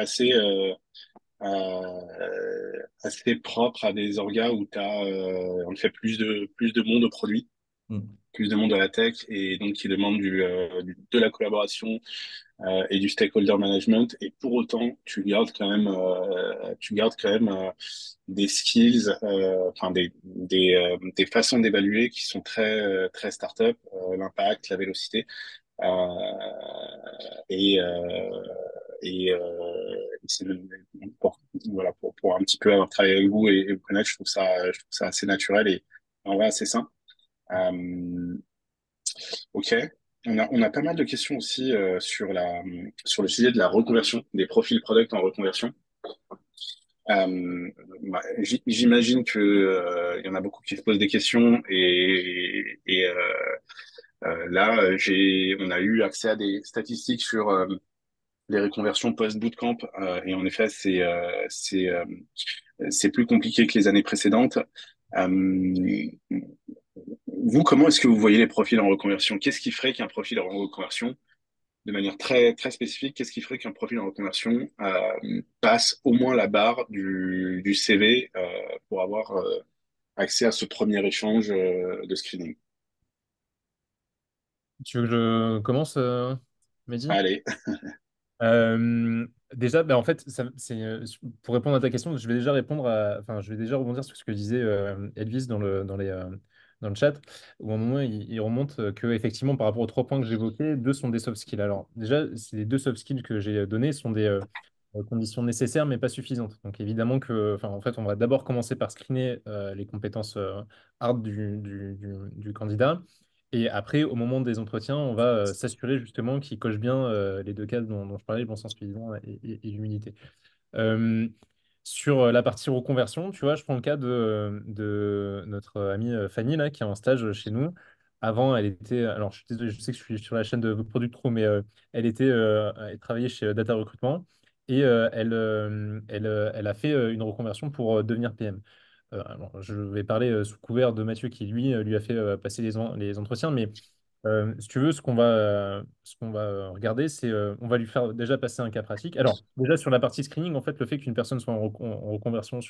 assez propre à des orgas où tu as en effet plus de monde au produit, Mm. plus de monde à la tech, et donc qui demande de la collaboration et du stakeholder management. Et pour autant, tu gardes quand même des skills, enfin des façons d'évaluer qui sont très start-up, l'impact, la vélocité. Euh, et euh, c'est voilà, pour un petit peu avoir travaillé avec vous et vous connaître, je trouve ça assez naturel et en vrai assez sain. Euh, ok. On a pas mal de questions aussi sur le sujet de la reconversion, des profils product en reconversion. J'imagine que il y en a beaucoup qui se posent des questions et là on a eu accès à des statistiques sur les reconversions post-bootcamp et en effet c'est plus compliqué que les années précédentes. Euh, Vous, comment est-ce que vous voyez les profils en reconversion? Qu'est-ce qui ferait qu'un profil en reconversion, de manière très, très spécifique, qu'est-ce qui ferait qu'un profil en reconversion passe au moins la barre du CV pour avoir accès à ce premier échange de screening? Tu veux que je commence, Mehdi? Allez, Déjà, en fait, pour répondre à ta question, je vais déjà enfin, je vais déjà rebondir sur ce que disait Elvis dans le chat, où à un moment, il remonte que effectivement, par rapport aux 3 points que j'évoquais, 2 sont des soft skills. Alors, déjà, les 2 soft skills que j'ai donnés sont des conditions nécessaires, mais pas suffisantes. Donc, évidemment enfin, en fait, on va d'abord commencer par screener les compétences hard du candidat. Et après, au moment des entretiens, on va s'assurer justement qu'il coche bien les 2 cases dont je parlais, le bon sens paysan et l'humilité. Euh, sur la partie reconversion, tu vois, je prends le cas de notre amie Fanny, là, qui est en stage chez nous. Avant, elle était, alors je suis désolé, je sais que je suis sur la chaîne de Product Pro, mais elle travaillait chez Data Recrutement et elle a fait une reconversion pour devenir PM. Alors, je vais parler sous couvert de Mathieu qui, lui a fait passer les entretiens, mais si tu veux, ce qu'on va regarder, c'est on va lui faire déjà passer un cas pratique. Alors, déjà sur la partie screening, en fait, le fait qu'une personne soit en reconversion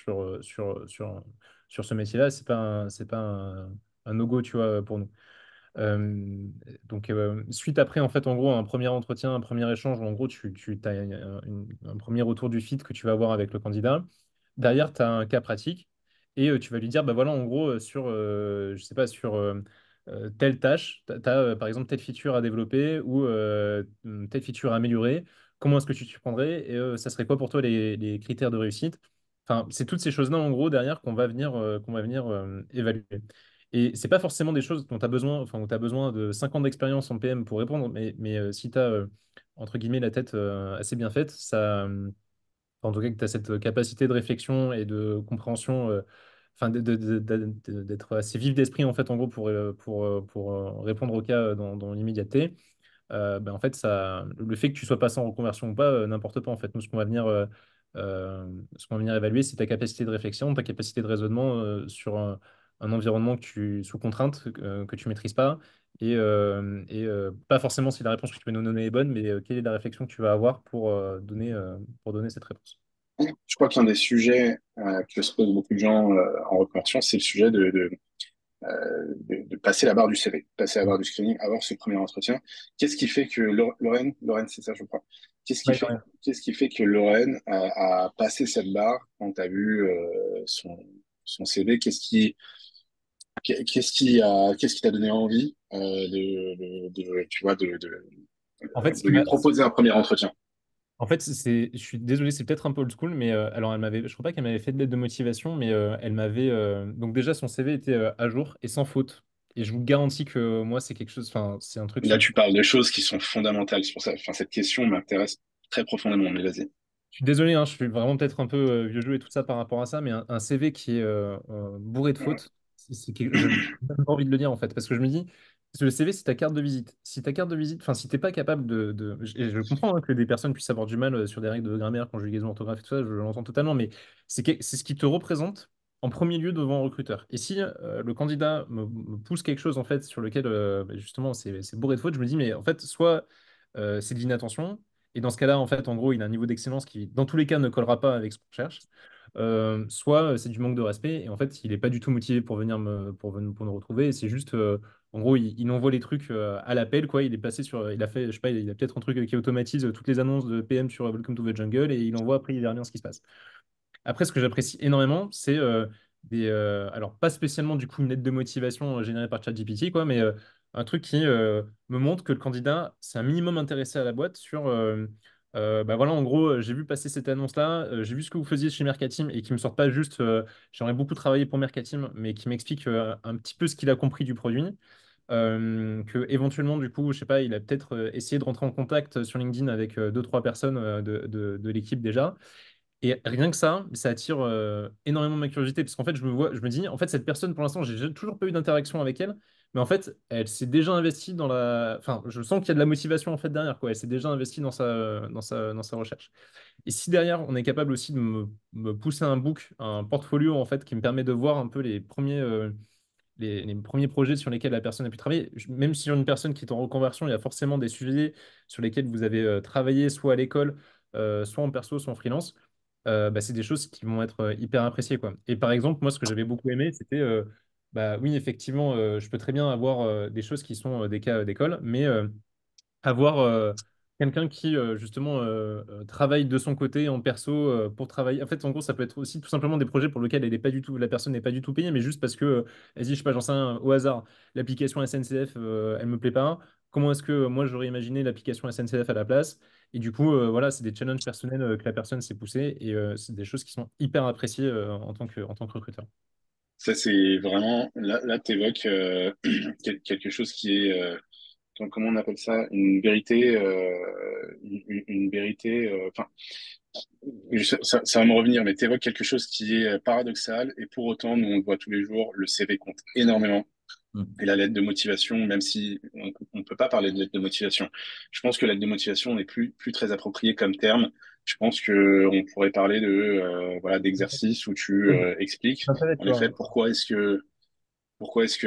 sur ce métier-là, c'est pas un no-go, tu vois, pour nous. Euh, donc, suite après, en fait, en gros, un premier entretien, un premier échange, où en gros, tu as un premier retour du fit que tu vas avoir avec le candidat. Derrière, tu as un cas pratique et tu vas lui dire, bah voilà, en gros, je sais pas, sur telle tâche, tu as, par exemple telle feature à développer ou telle feature à améliorer. Comment est-ce que tu t'y prendrais et ça serait quoi pour toi les critères de réussite? Enfin, c'est toutes ces choses-là, en gros, derrière qu'on va venir évaluer. Et c'est pas forcément des choses dont tu as besoin, enfin, où tu as besoin de 5 ans d'expérience en PM pour répondre, mais si tu as, entre guillemets, la tête assez bien faite, en tout cas que tu as cette capacité de réflexion et de compréhension, enfin, d'être assez vif d'esprit, en fait, en gros, pour répondre au cas dans l'immédiateté. En fait, le fait que tu sois passé en reconversion ou pas, n'importe pas. En fait, nous, ce qu'on va venir ce qu'on va venir évaluer, c'est ta capacité de réflexion, ta capacité de raisonnement sur un environnement sous contrainte que tu maîtrises pas. Et pas forcément si la réponse que tu peux nous donner est bonne, mais quelle est la réflexion que tu vas avoir pour donner cette réponse. Je crois qu'un des sujets que se posent beaucoup de gens en reconversion, c'est le sujet de passer la barre du CV, passer la barre du screening, avoir ce premier entretien. Qu'est-ce qui fait que Lorraine, c'est ça, je crois. Ouais, Qu'est-ce qui fait que Lorraine a passé cette barre quand tu as vu son CV? Qu'est-ce qui t'a donné envie tu vois, En fait, de lui proposer un premier entretien? je suis désolé, c'est peut-être un peu old school, mais alors je crois pas qu'elle m'avait fait de lettre de motivation, mais elle m'avait, donc déjà son CV était à jour et sans faute. Et je vous garantis que moi, c'est quelque chose, enfin, c'est un truc Là, sur. tu parles de choses qui sont fondamentales. C'est pour ça, enfin, cette question m'intéresse très profondément. Mais vas-y. Je suis désolé, hein, je suis vraiment peut-être un peu vieux jeu et tout ça par rapport à ça, mais un CV qui est bourré de fautes, je n'ai même pas envie de le dire en fait, parce que je me dis, parce que le CV, c'est ta carte de visite. Si ta carte de visite, enfin, si t'es pas capable et je comprends hein, que des personnes puissent avoir du mal sur des règles de grammaire, conjugaison, orthographe et tout ça, je l'entends totalement, mais c'est ce qui te représente en premier lieu devant un recruteur. Et si le candidat me pousse quelque chose en fait sur lequel justement c'est bourré de fautes, je me dis, mais en fait, soit c'est de l'inattention. Et dans ce cas-là, en fait, en gros, il a un niveau d'excellence qui, dans tous les cas, ne collera pas avec ce qu'on cherche. Soit c'est du manque de respect et en fait, il n'est pas du tout motivé pour pour nous retrouver. Et c'est juste, en gros, il envoie les trucs à l'appel, quoi. Il est passé sur, il a fait, je sais pas, il a peut-être un truc qui automatise toutes les annonces de PM sur Welcome to the Jungle et il envoie après, il verra bien ce qui se passe. Après, ce que j'apprécie énormément, c'est alors pas spécialement du coup une lettre de motivation générée par ChatGPT, quoi, mais un truc qui me montre que le candidat s'est un minimum intéressé à la boîte sur, bah voilà, en gros, j'ai vu passer cette annonce-là, j'ai vu ce que vous faisiez chez Mercatim et qui me sort pas juste, j'aimerais beaucoup travailler pour Mercatim, mais qui m'explique un petit peu ce qu'il a compris du produit. Que éventuellement du coup je sais pas il a peut-être essayé de rentrer en contact sur LinkedIn avec deux trois personnes de l'équipe déjà et rien que ça attire énormément ma curiosité, parce qu'en fait, je me dis, en fait, cette personne, pour l'instant, j'ai toujours pas eu d'interaction avec elle, mais en fait, elle s'est déjà investie dans la. Enfin, je sens qu'il y a de la motivation en fait derrière, quoi. Elle s'est déjà investie dans sa recherche. Et si derrière, on est capable aussi de me pousser un book, un portfolio, en fait, qui me permet de voir un peu les premiers projets sur lesquels la personne a pu travailler, même sur une personne qui est en reconversion, il y a forcément des sujets sur lesquels vous avez travaillé, soit à l'école, soit en perso, soit en freelance. Bah, c'est des choses qui vont être hyper appréciées, quoi. Et par exemple, moi, ce que j'avais beaucoup aimé, c'était, bah oui, effectivement, je peux très bien avoir des choses qui sont des cas d'école, mais avoir quelqu'un qui justement travaille de son côté en perso pour travailler. En fait, en gros, ça peut être aussi tout simplement des projets pour lesquels elle est pas du tout, la personne n'est pas du tout payée, mais juste parce que, vas-y, je sais pas, j'en sais un, au hasard, l'application SNCF, elle me plaît pas. Comment est-ce que moi j'aurais imaginé l'application SNCF à la place? Et du coup, voilà, c'est des challenges personnels que la personne s'est poussée et c'est des choses qui sont hyper appréciées en tant que recruteur. Ça, c'est vraiment, là, tu évoques quelque chose qui est, comment on appelle ça, une vérité, une vérité, enfin, ça va me revenir, mais tu évoques quelque chose qui est paradoxal, et pour autant, nous, on le voit tous les jours, le CV compte énormément. Mm. Et la lettre de motivation, même si on ne peut pas parler de lettre de motivation, je pense que lettre de motivation n'est plus très approprié comme terme. Je pense que on pourrait parler de voilà d'exercice où tu Oui, expliques tout à fait avec en effet toi. pourquoi est-ce que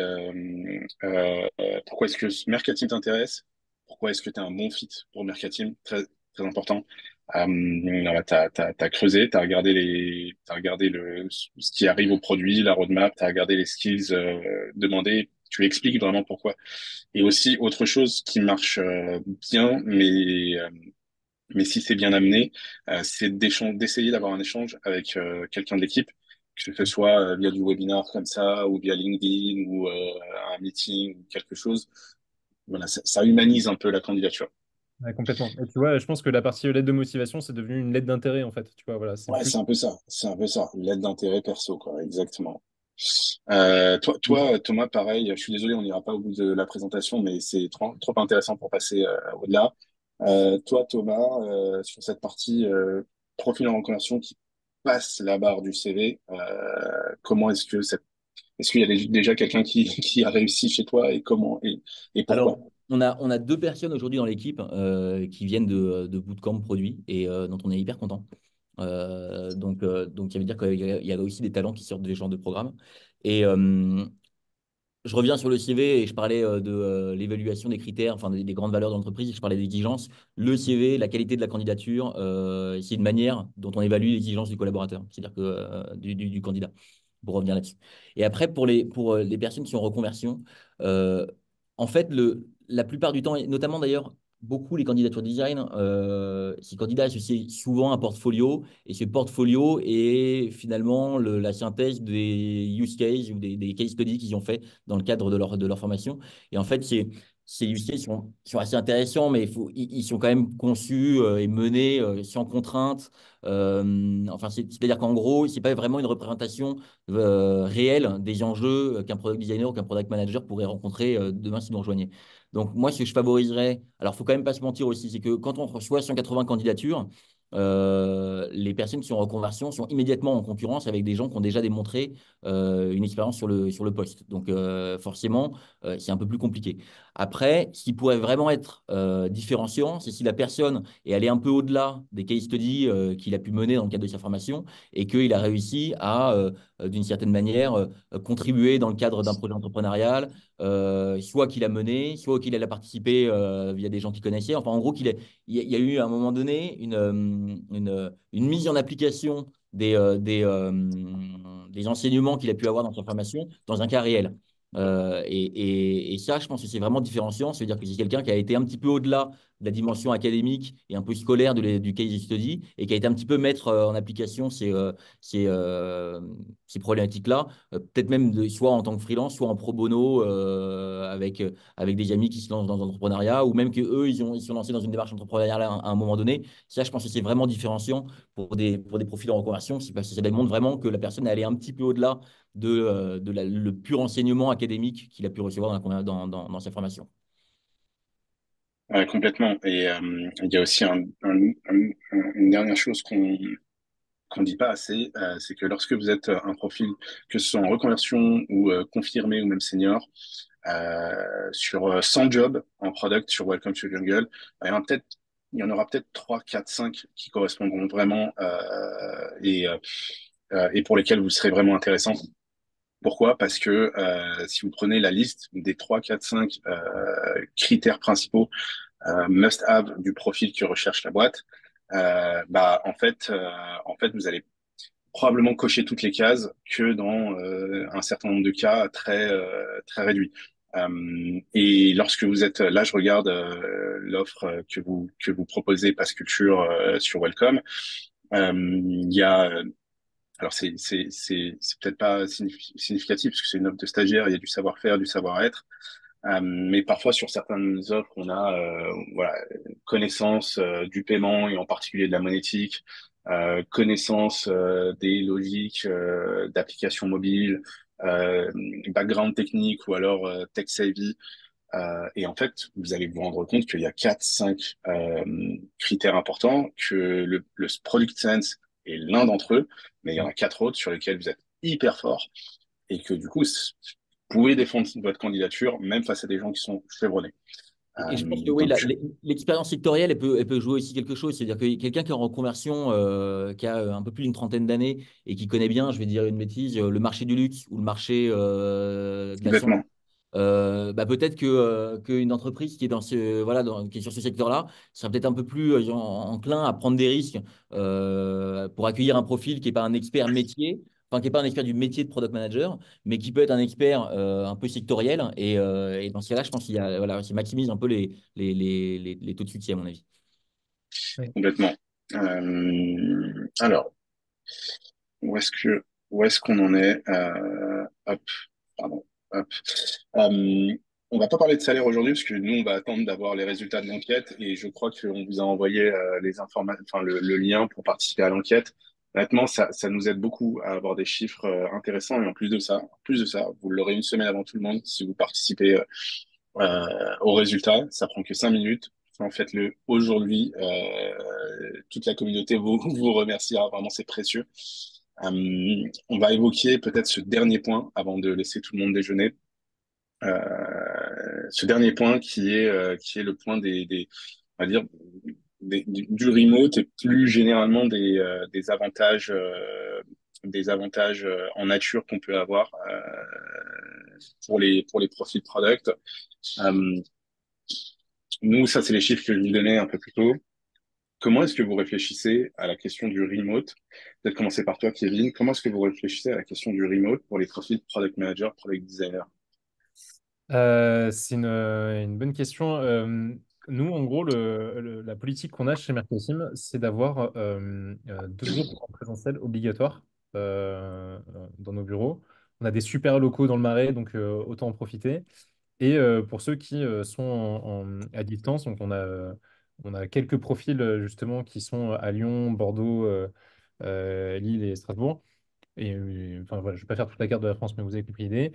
pourquoi est-ce que ce Mercatim t'intéresse, pourquoi est-ce que tu es un bon fit pour Mercatim, très important. Voilà, t'as creusé, t'as regardé ce qui arrive au produit, la roadmap, t'as regardé les skills demandés, tu expliques vraiment pourquoi. Et aussi, autre chose qui marche bien, mais si c'est bien amené, c'est d'essayer d'avoir un échange avec quelqu'un de l'équipe, que ce soit via du webinar comme ça, ou via LinkedIn, ou un meeting, ou quelque chose. Voilà, ça humanise un peu la candidature. Ouais, complètement. Et tu vois, je pense que la partie lettre de motivation, c'est devenu une lettre d'intérêt, en fait. Tu vois, voilà, c'est Ouais, plus. c'est un peu ça. C'est un peu ça. L'aide d'intérêt perso, quoi. Exactement. Thomas, pareil. Je suis désolé, on n'ira pas au bout de la présentation, mais c'est trop intéressant pour passer au-delà. Toi, Thomas, sur cette partie profil en reconversion qui passe la barre du CV, comment est-ce qu'il y a déjà quelqu'un qui a réussi chez toi et comment et pourquoi? Alors, on a deux personnes aujourd'hui dans l'équipe qui viennent de Bootcamp Produit et dont on est hyper content. Donc, ça veut dire qu'il y a aussi des talents qui sortent des genres de programmes. Et je reviens sur le CV et je parlais de l'évaluation des critères, enfin des grandes valeurs de l'entreprise. Je parlais d'exigence. Le CV, la qualité de la candidature, c'est une manière dont on évalue l'exigence du collaborateur, c'est-à-dire que du candidat. Pour revenir là-dessus. Et après, pour les personnes qui sont en reconversion, euh, en fait, la plupart du temps, et notamment d'ailleurs, beaucoup les candidatures design, ces candidats associent souvent un portfolio, et ce portfolio est finalement la synthèse des use cases ou des case studies qu'ils ont fait dans le cadre de leur formation. Et en fait, ces use cases sont assez intéressants, mais ils sont quand même conçus et menés sans contrainte. Enfin, c'est-à-dire qu'en gros, c'est pas vraiment une représentation réel des enjeux qu'un product designer ou qu'un product manager pourrait rencontrer demain s'ils nous rejoignaient. Donc moi, ce que je favoriserais, alors il faut quand même pas se mentir aussi, c'est que quand on reçoit 180 candidatures, les personnes qui sont en reconversion sont immédiatement en concurrence avec des gens qui ont déjà démontré une expérience sur le poste. Donc forcément, c'est un peu plus compliqué. Après, ce qui pourrait vraiment être différenciant, c'est si la personne est allée un peu au-delà des case studies qu'il a pu mener dans le cadre de sa formation et qu'il a réussi à d'une certaine manière, contribuer dans le cadre d'un projet entrepreneurial, soit qu'il a mené, soit qu'il a participé via des gens qu'il connaissait. Enfin, en gros, il y a eu à un moment donné une mise en application des enseignements qu'il a pu avoir dans sa formation dans un cas réel. Et ça, je pense que c'est vraiment différenciant. C'est-à-dire que c'est quelqu'un qui a été un petit peu au-delà de la dimension académique et un peu scolaire du case study et qui a été un petit peu mettre en application ces, euh, ces problématiques-là, peut-être même soit en tant que freelance, soit en pro bono avec des amis qui se lancent dans l'entrepreneuriat ou même qu'eux, ils sont lancés dans une démarche entrepreneuriale à un moment donné. Ça, je pense que c'est vraiment différenciant pour des profils en reconversion. C'est parce que ça démontre vraiment que la personne est allée un petit peu au-delà le pur enseignement académique qu'il a pu recevoir dans sa formation. Ouais, complètement. Et il y a aussi une dernière chose qu'on dit pas assez, c'est que lorsque vous êtes un profil, que ce soit en reconversion ou confirmé ou même senior, sur 100 jobs en product sur Welcome to Jungle, il y en aura peut-être 3, 4, 5 qui correspondront vraiment et pour lesquels vous serez vraiment intéressant. Pourquoi? Parce que si vous prenez la liste des 3, 4, 5 critères principaux must-have du profil que recherche la boîte, en fait, vous allez probablement cocher toutes les cases que dans un certain nombre de cas très réduits. Et lorsque vous êtes là, je regarde l'offre que vous proposez Pass Culture sur Welcome. Il y a alors c'est peut-être pas significatif parce que c'est une offre de stagiaire, il y a du savoir-faire, du savoir-être. Mais parfois sur certaines offres, on a voilà, connaissance du paiement et en particulier de la monétique, connaissance des logiques d'applications mobiles, background technique ou alors tech savvy. Et en fait, vous allez vous rendre compte qu'il y a quatre, cinq critères importants, que le product sense est l'un d'entre eux, mais il y en a quatre autres sur lesquels vous êtes hyper fort et que du coup, vous pouvez défendre votre candidature même face à des gens qui sont chevronnés. Et je pense que oui, Donc, l'expérience sectorielle, elle peut jouer aussi quelque chose. C'est-à-dire que quelqu'un qui est en reconversion, qui a un peu plus d'une trentaine d'années et qui connaît bien, je vais dire une bêtise, le marché du luxe ou le marché de la santé, complètement. peut-être qu'une entreprise qui est voilà, qui est sur ce secteur-là sera peut-être un peu plus enclin à prendre des risques pour accueillir un profil qui n'est pas un expert métier, enfin qui n'est pas un expert du métier de product manager, mais qui peut être un expert un peu sectoriel. Et dans ce cas-là, je pense qu'il y a, voilà, ça maximise un peu les taux de succès, à mon avis. Oui. Complètement. Alors, où est-ce qu'on en est hop, pardon. Hop. Euh, on va pas parler de salaire aujourd'hui parce que nous, on va attendre d'avoir les résultats de l'enquête et je crois qu'on vous a envoyé les informations, enfin le lien pour participer à l'enquête. Honnêtement, ça nous aide beaucoup à avoir des chiffres intéressants et en plus de ça, vous l'aurez une semaine avant tout le monde si vous participez aux résultats. Ça prend que 5 minutes. En faites-le aujourd'hui. Toute la communauté vous remerciera. Vraiment, c'est précieux. On va évoquer peut-être ce dernier point avant de laisser tout le monde déjeuner. Ce dernier point qui est le point on va dire, du remote et plus généralement des avantages en nature qu'on peut avoir pour les profils product. Euh, Nous, ça, c'est les chiffres que je vous donnais un peu plus tôt. Comment est-ce que vous réfléchissez à la question du remote? Peut-être commencer par toi, Kevin. Comment est-ce que vous réfléchissez à la question du remote pour les profils product manager, product designer? C'est une bonne question. Nous, en gros, la politique qu'on a chez Mercosim, c'est d'avoir 2 jours en présentiel obligatoires dans nos bureaux. On a des super locaux dans le Marais, donc autant en profiter. Et pour ceux qui sont à distance, donc on a quelques profils justement qui sont à Lyon, Bordeaux, Lille et Strasbourg. Et enfin, voilà, je ne vais pas faire toute la carte de la France, mais vous avez compris l'idée.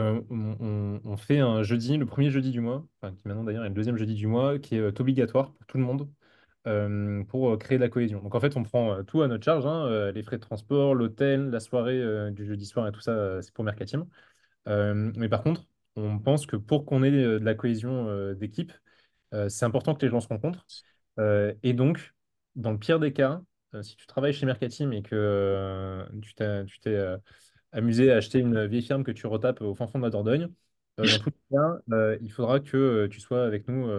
On fait un jeudi, le premier jeudi du mois, enfin, qui maintenant d'ailleurs est le deuxième jeudi du mois, qui est obligatoire pour tout le monde pour créer de la cohésion. Donc en fait, on prend tout à notre charge, hein, les frais de transport, l'hôtel, la soirée du jeudi soir et tout ça, c'est pour Mercatim. Mais par contre, on pense que pour qu'on ait de la cohésion d'équipe, c'est important que les gens se rencontrent. Et donc, dans le pire des cas, si tu travailles chez Mercatim et que tu t'es amusé à acheter une vieille ferme que tu retapes au fin fond de la Dordogne, dans tous les cas, il faudra que tu sois avec nous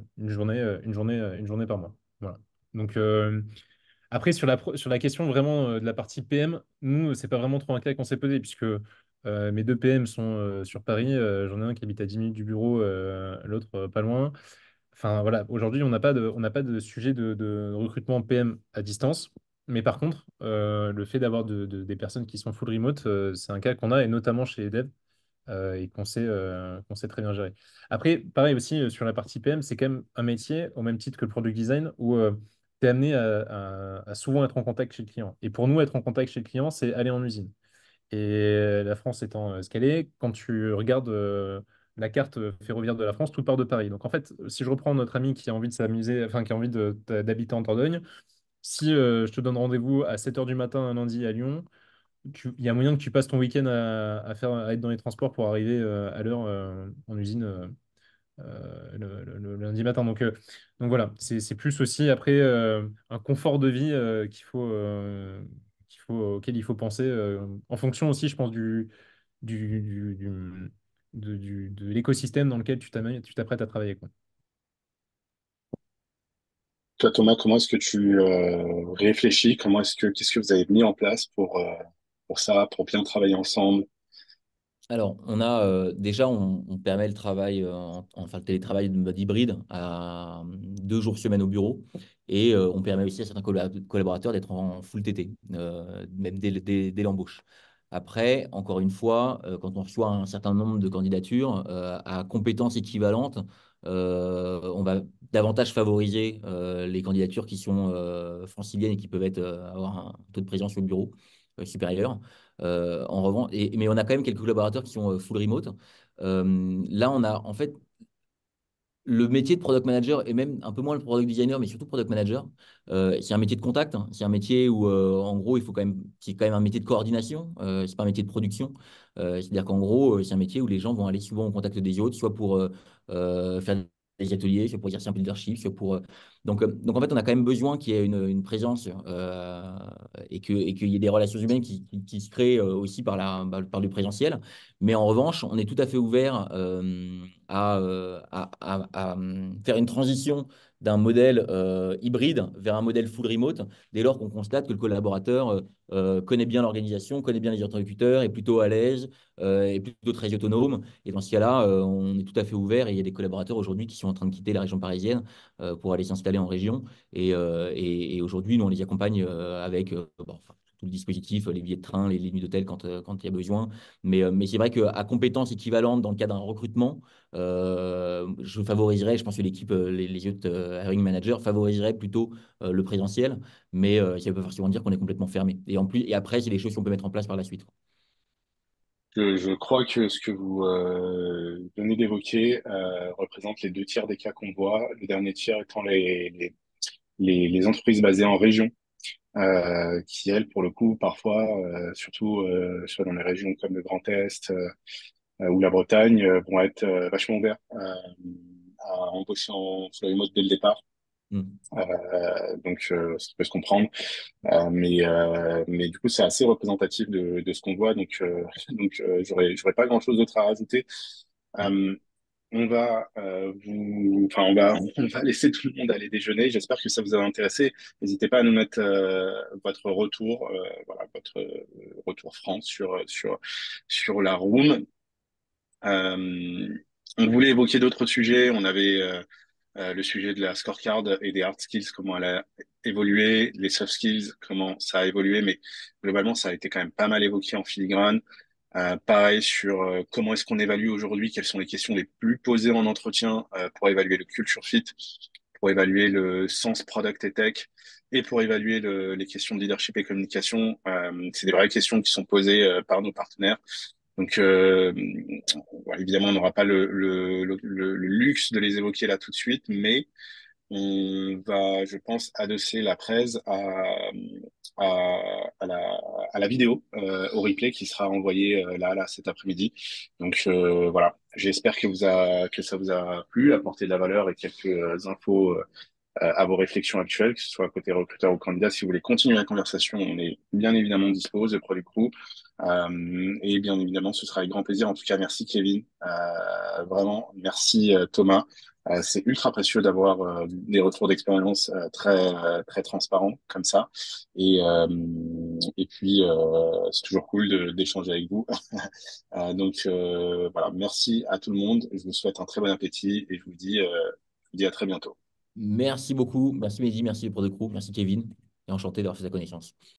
une journée par mois. Voilà. Donc, après, sur la question vraiment de la partie PM, nous, c'est pas vraiment trop un cas qu'on s'est posé, puisque mes 2 PM sont sur Paris. J'en ai un qui habite à 10 minutes du bureau, l'autre pas loin. Enfin, voilà, aujourd'hui, on n'a pas de sujet de recrutement PM à distance. Mais par contre, le fait d'avoir des personnes qui sont full remote, c'est un cas qu'on a, et notamment chez les devs, et qu'on sait très bien gérer. Après, pareil aussi, sur la partie PM, c'est quand même un métier, au même titre que le product design, où tu es amené à souvent être en contact chez le client. Et pour nous, être en contact chez le client, c'est aller en usine. Et la France étant ce qu'elle est, quand tu regardes la carte ferroviaire de la France, tout part de Paris. Donc en fait, si je reprends notre ami qui a envie de s'amuser, enfin qui a envie d'habiter en Dordogne, si je te donne rendez-vous à 7 heures du matin un lundi à Lyon, il y a moyen que tu passes ton week-end à être dans les transports pour arriver à l'heure en usine le lundi matin. Donc voilà, c'est plus aussi après un confort de vie auquel il faut penser en fonction aussi, je pense, du, du- du- de l'écosystème dans lequel tu t'apprêtes à travailler, quoi. Toi, Thomas, comment est-ce que tu réfléchis? Qu'est-ce que vous avez mis en place pour ça, pour bien travailler ensemble? Alors, on a déjà, on permet le travail, enfin le télétravail de mode hybride à 2 jours semaine au bureau. Et on permet aussi à certains collaborateurs d'être en full TT, même dès l'embauche. Après, encore une fois, quand on reçoit un certain nombre de candidatures à compétences équivalentes, on va davantage favoriser les candidatures qui sont franciliennes et qui peuvent avoir un taux de présence au bureau supérieur. En revanche, mais on a quand même quelques collaborateurs qui sont full remote. Là, on a en fait le métier de product manager et même un peu moins le product designer, mais surtout product manager. C'est un métier de contact, hein. C'est un métier où, en gros, c'est quand même un métier de coordination. C'est pas un métier de production. C'est-à-dire qu'en gros, c'est un métier où les gens vont aller souvent au contact des autres, soit pour faire des ateliers, soit pour exercer un peu de leadership, soit pour. Donc en fait, on a quand même besoin qu'il y ait une présence et qu'il y ait des relations humaines qui se créent aussi par du présentiel. Mais en revanche, on est tout à fait ouvert à faire une transition d'un modèle hybride vers un modèle full remote, dès lors qu'on constate que le collaborateur connaît bien l'organisation, connaît bien les interlocuteurs, est plutôt à l'aise, est plutôt très autonome. Et dans ce cas-là, on est tout à fait ouvert et il y a des collaborateurs aujourd'hui qui sont en train de quitter la région parisienne pour aller s'installer en région. Et aujourd'hui, nous, on les accompagne avec bon, enfin, tout le dispositif, les billets de train, les nuits d'hôtel quand il y a besoin. Mais c'est vrai qu'à compétences équivalentes dans le cas d'un recrutement, je favoriserais, je pense que l'équipe, les autres hiring managers favoriseraient plutôt le présentiel, mais ça ne veut pas forcément dire qu'on est complètement fermé. Et après, c'est des choses qu'on peut mettre en place par la suite. Je crois que ce que vous venez d'évoquer représente les 2 tiers des cas qu'on voit, le dernier tiers étant les entreprises basées en région, qui, elles, pour le coup, parfois, surtout soit dans les régions comme le Grand Est ou la Bretagne, vont être vachement ouverts à embaucher en full remote dès le départ. Mm. Ça peut se comprendre. Mais du coup, c'est assez représentatif de ce qu'on voit. J'aurais pas grand-chose d'autre à rajouter. Euh, on va laisser tout le monde aller déjeuner. J'espère que ça vous a intéressé. N'hésitez pas à nous mettre votre retour, voilà, votre retour franc sur la room. Euh, on voulait évoquer d'autres sujets. On avait le sujet de la scorecard et des hard skills, comment elle a évolué, les soft skills, comment ça a évolué, mais globalement, ça a été quand même pas mal évoqué en filigrane. Pareil sur comment est-ce qu'on évalue aujourd'hui, quelles sont les questions les plus posées en entretien pour évaluer le culture fit, pour évaluer le sens product et tech, et pour évaluer les questions de leadership et communication. C'est des vraies questions qui sont posées par nos partenaires. Donc, évidemment, on n'aura pas le luxe de les évoquer là tout de suite, mais on va, je pense, adosser la presse à, à la, à la vidéo, au replay qui sera envoyé là cet après-midi. Donc voilà, j'espère que ça vous a plu, apporté de la valeur et quelques infos à vos réflexions actuelles, que ce soit côté recruteur ou candidat. Si vous voulez continuer la conversation, on est bien évidemment dispo, The Product Crew. Et bien évidemment, ce sera avec grand plaisir. En tout cas, merci Kevin. Vraiment, merci Thomas. C'est ultra précieux d'avoir des retours d'expérience très transparents comme ça. Et puis, c'est toujours cool d'échanger avec vous. Voilà, merci à tout le monde. Je vous souhaite un très bon appétit et je vous dis à très bientôt. Merci beaucoup. Merci Mehdi, merci pour le crew, merci Kevin. Et enchanté d'avoir fait sa connaissance.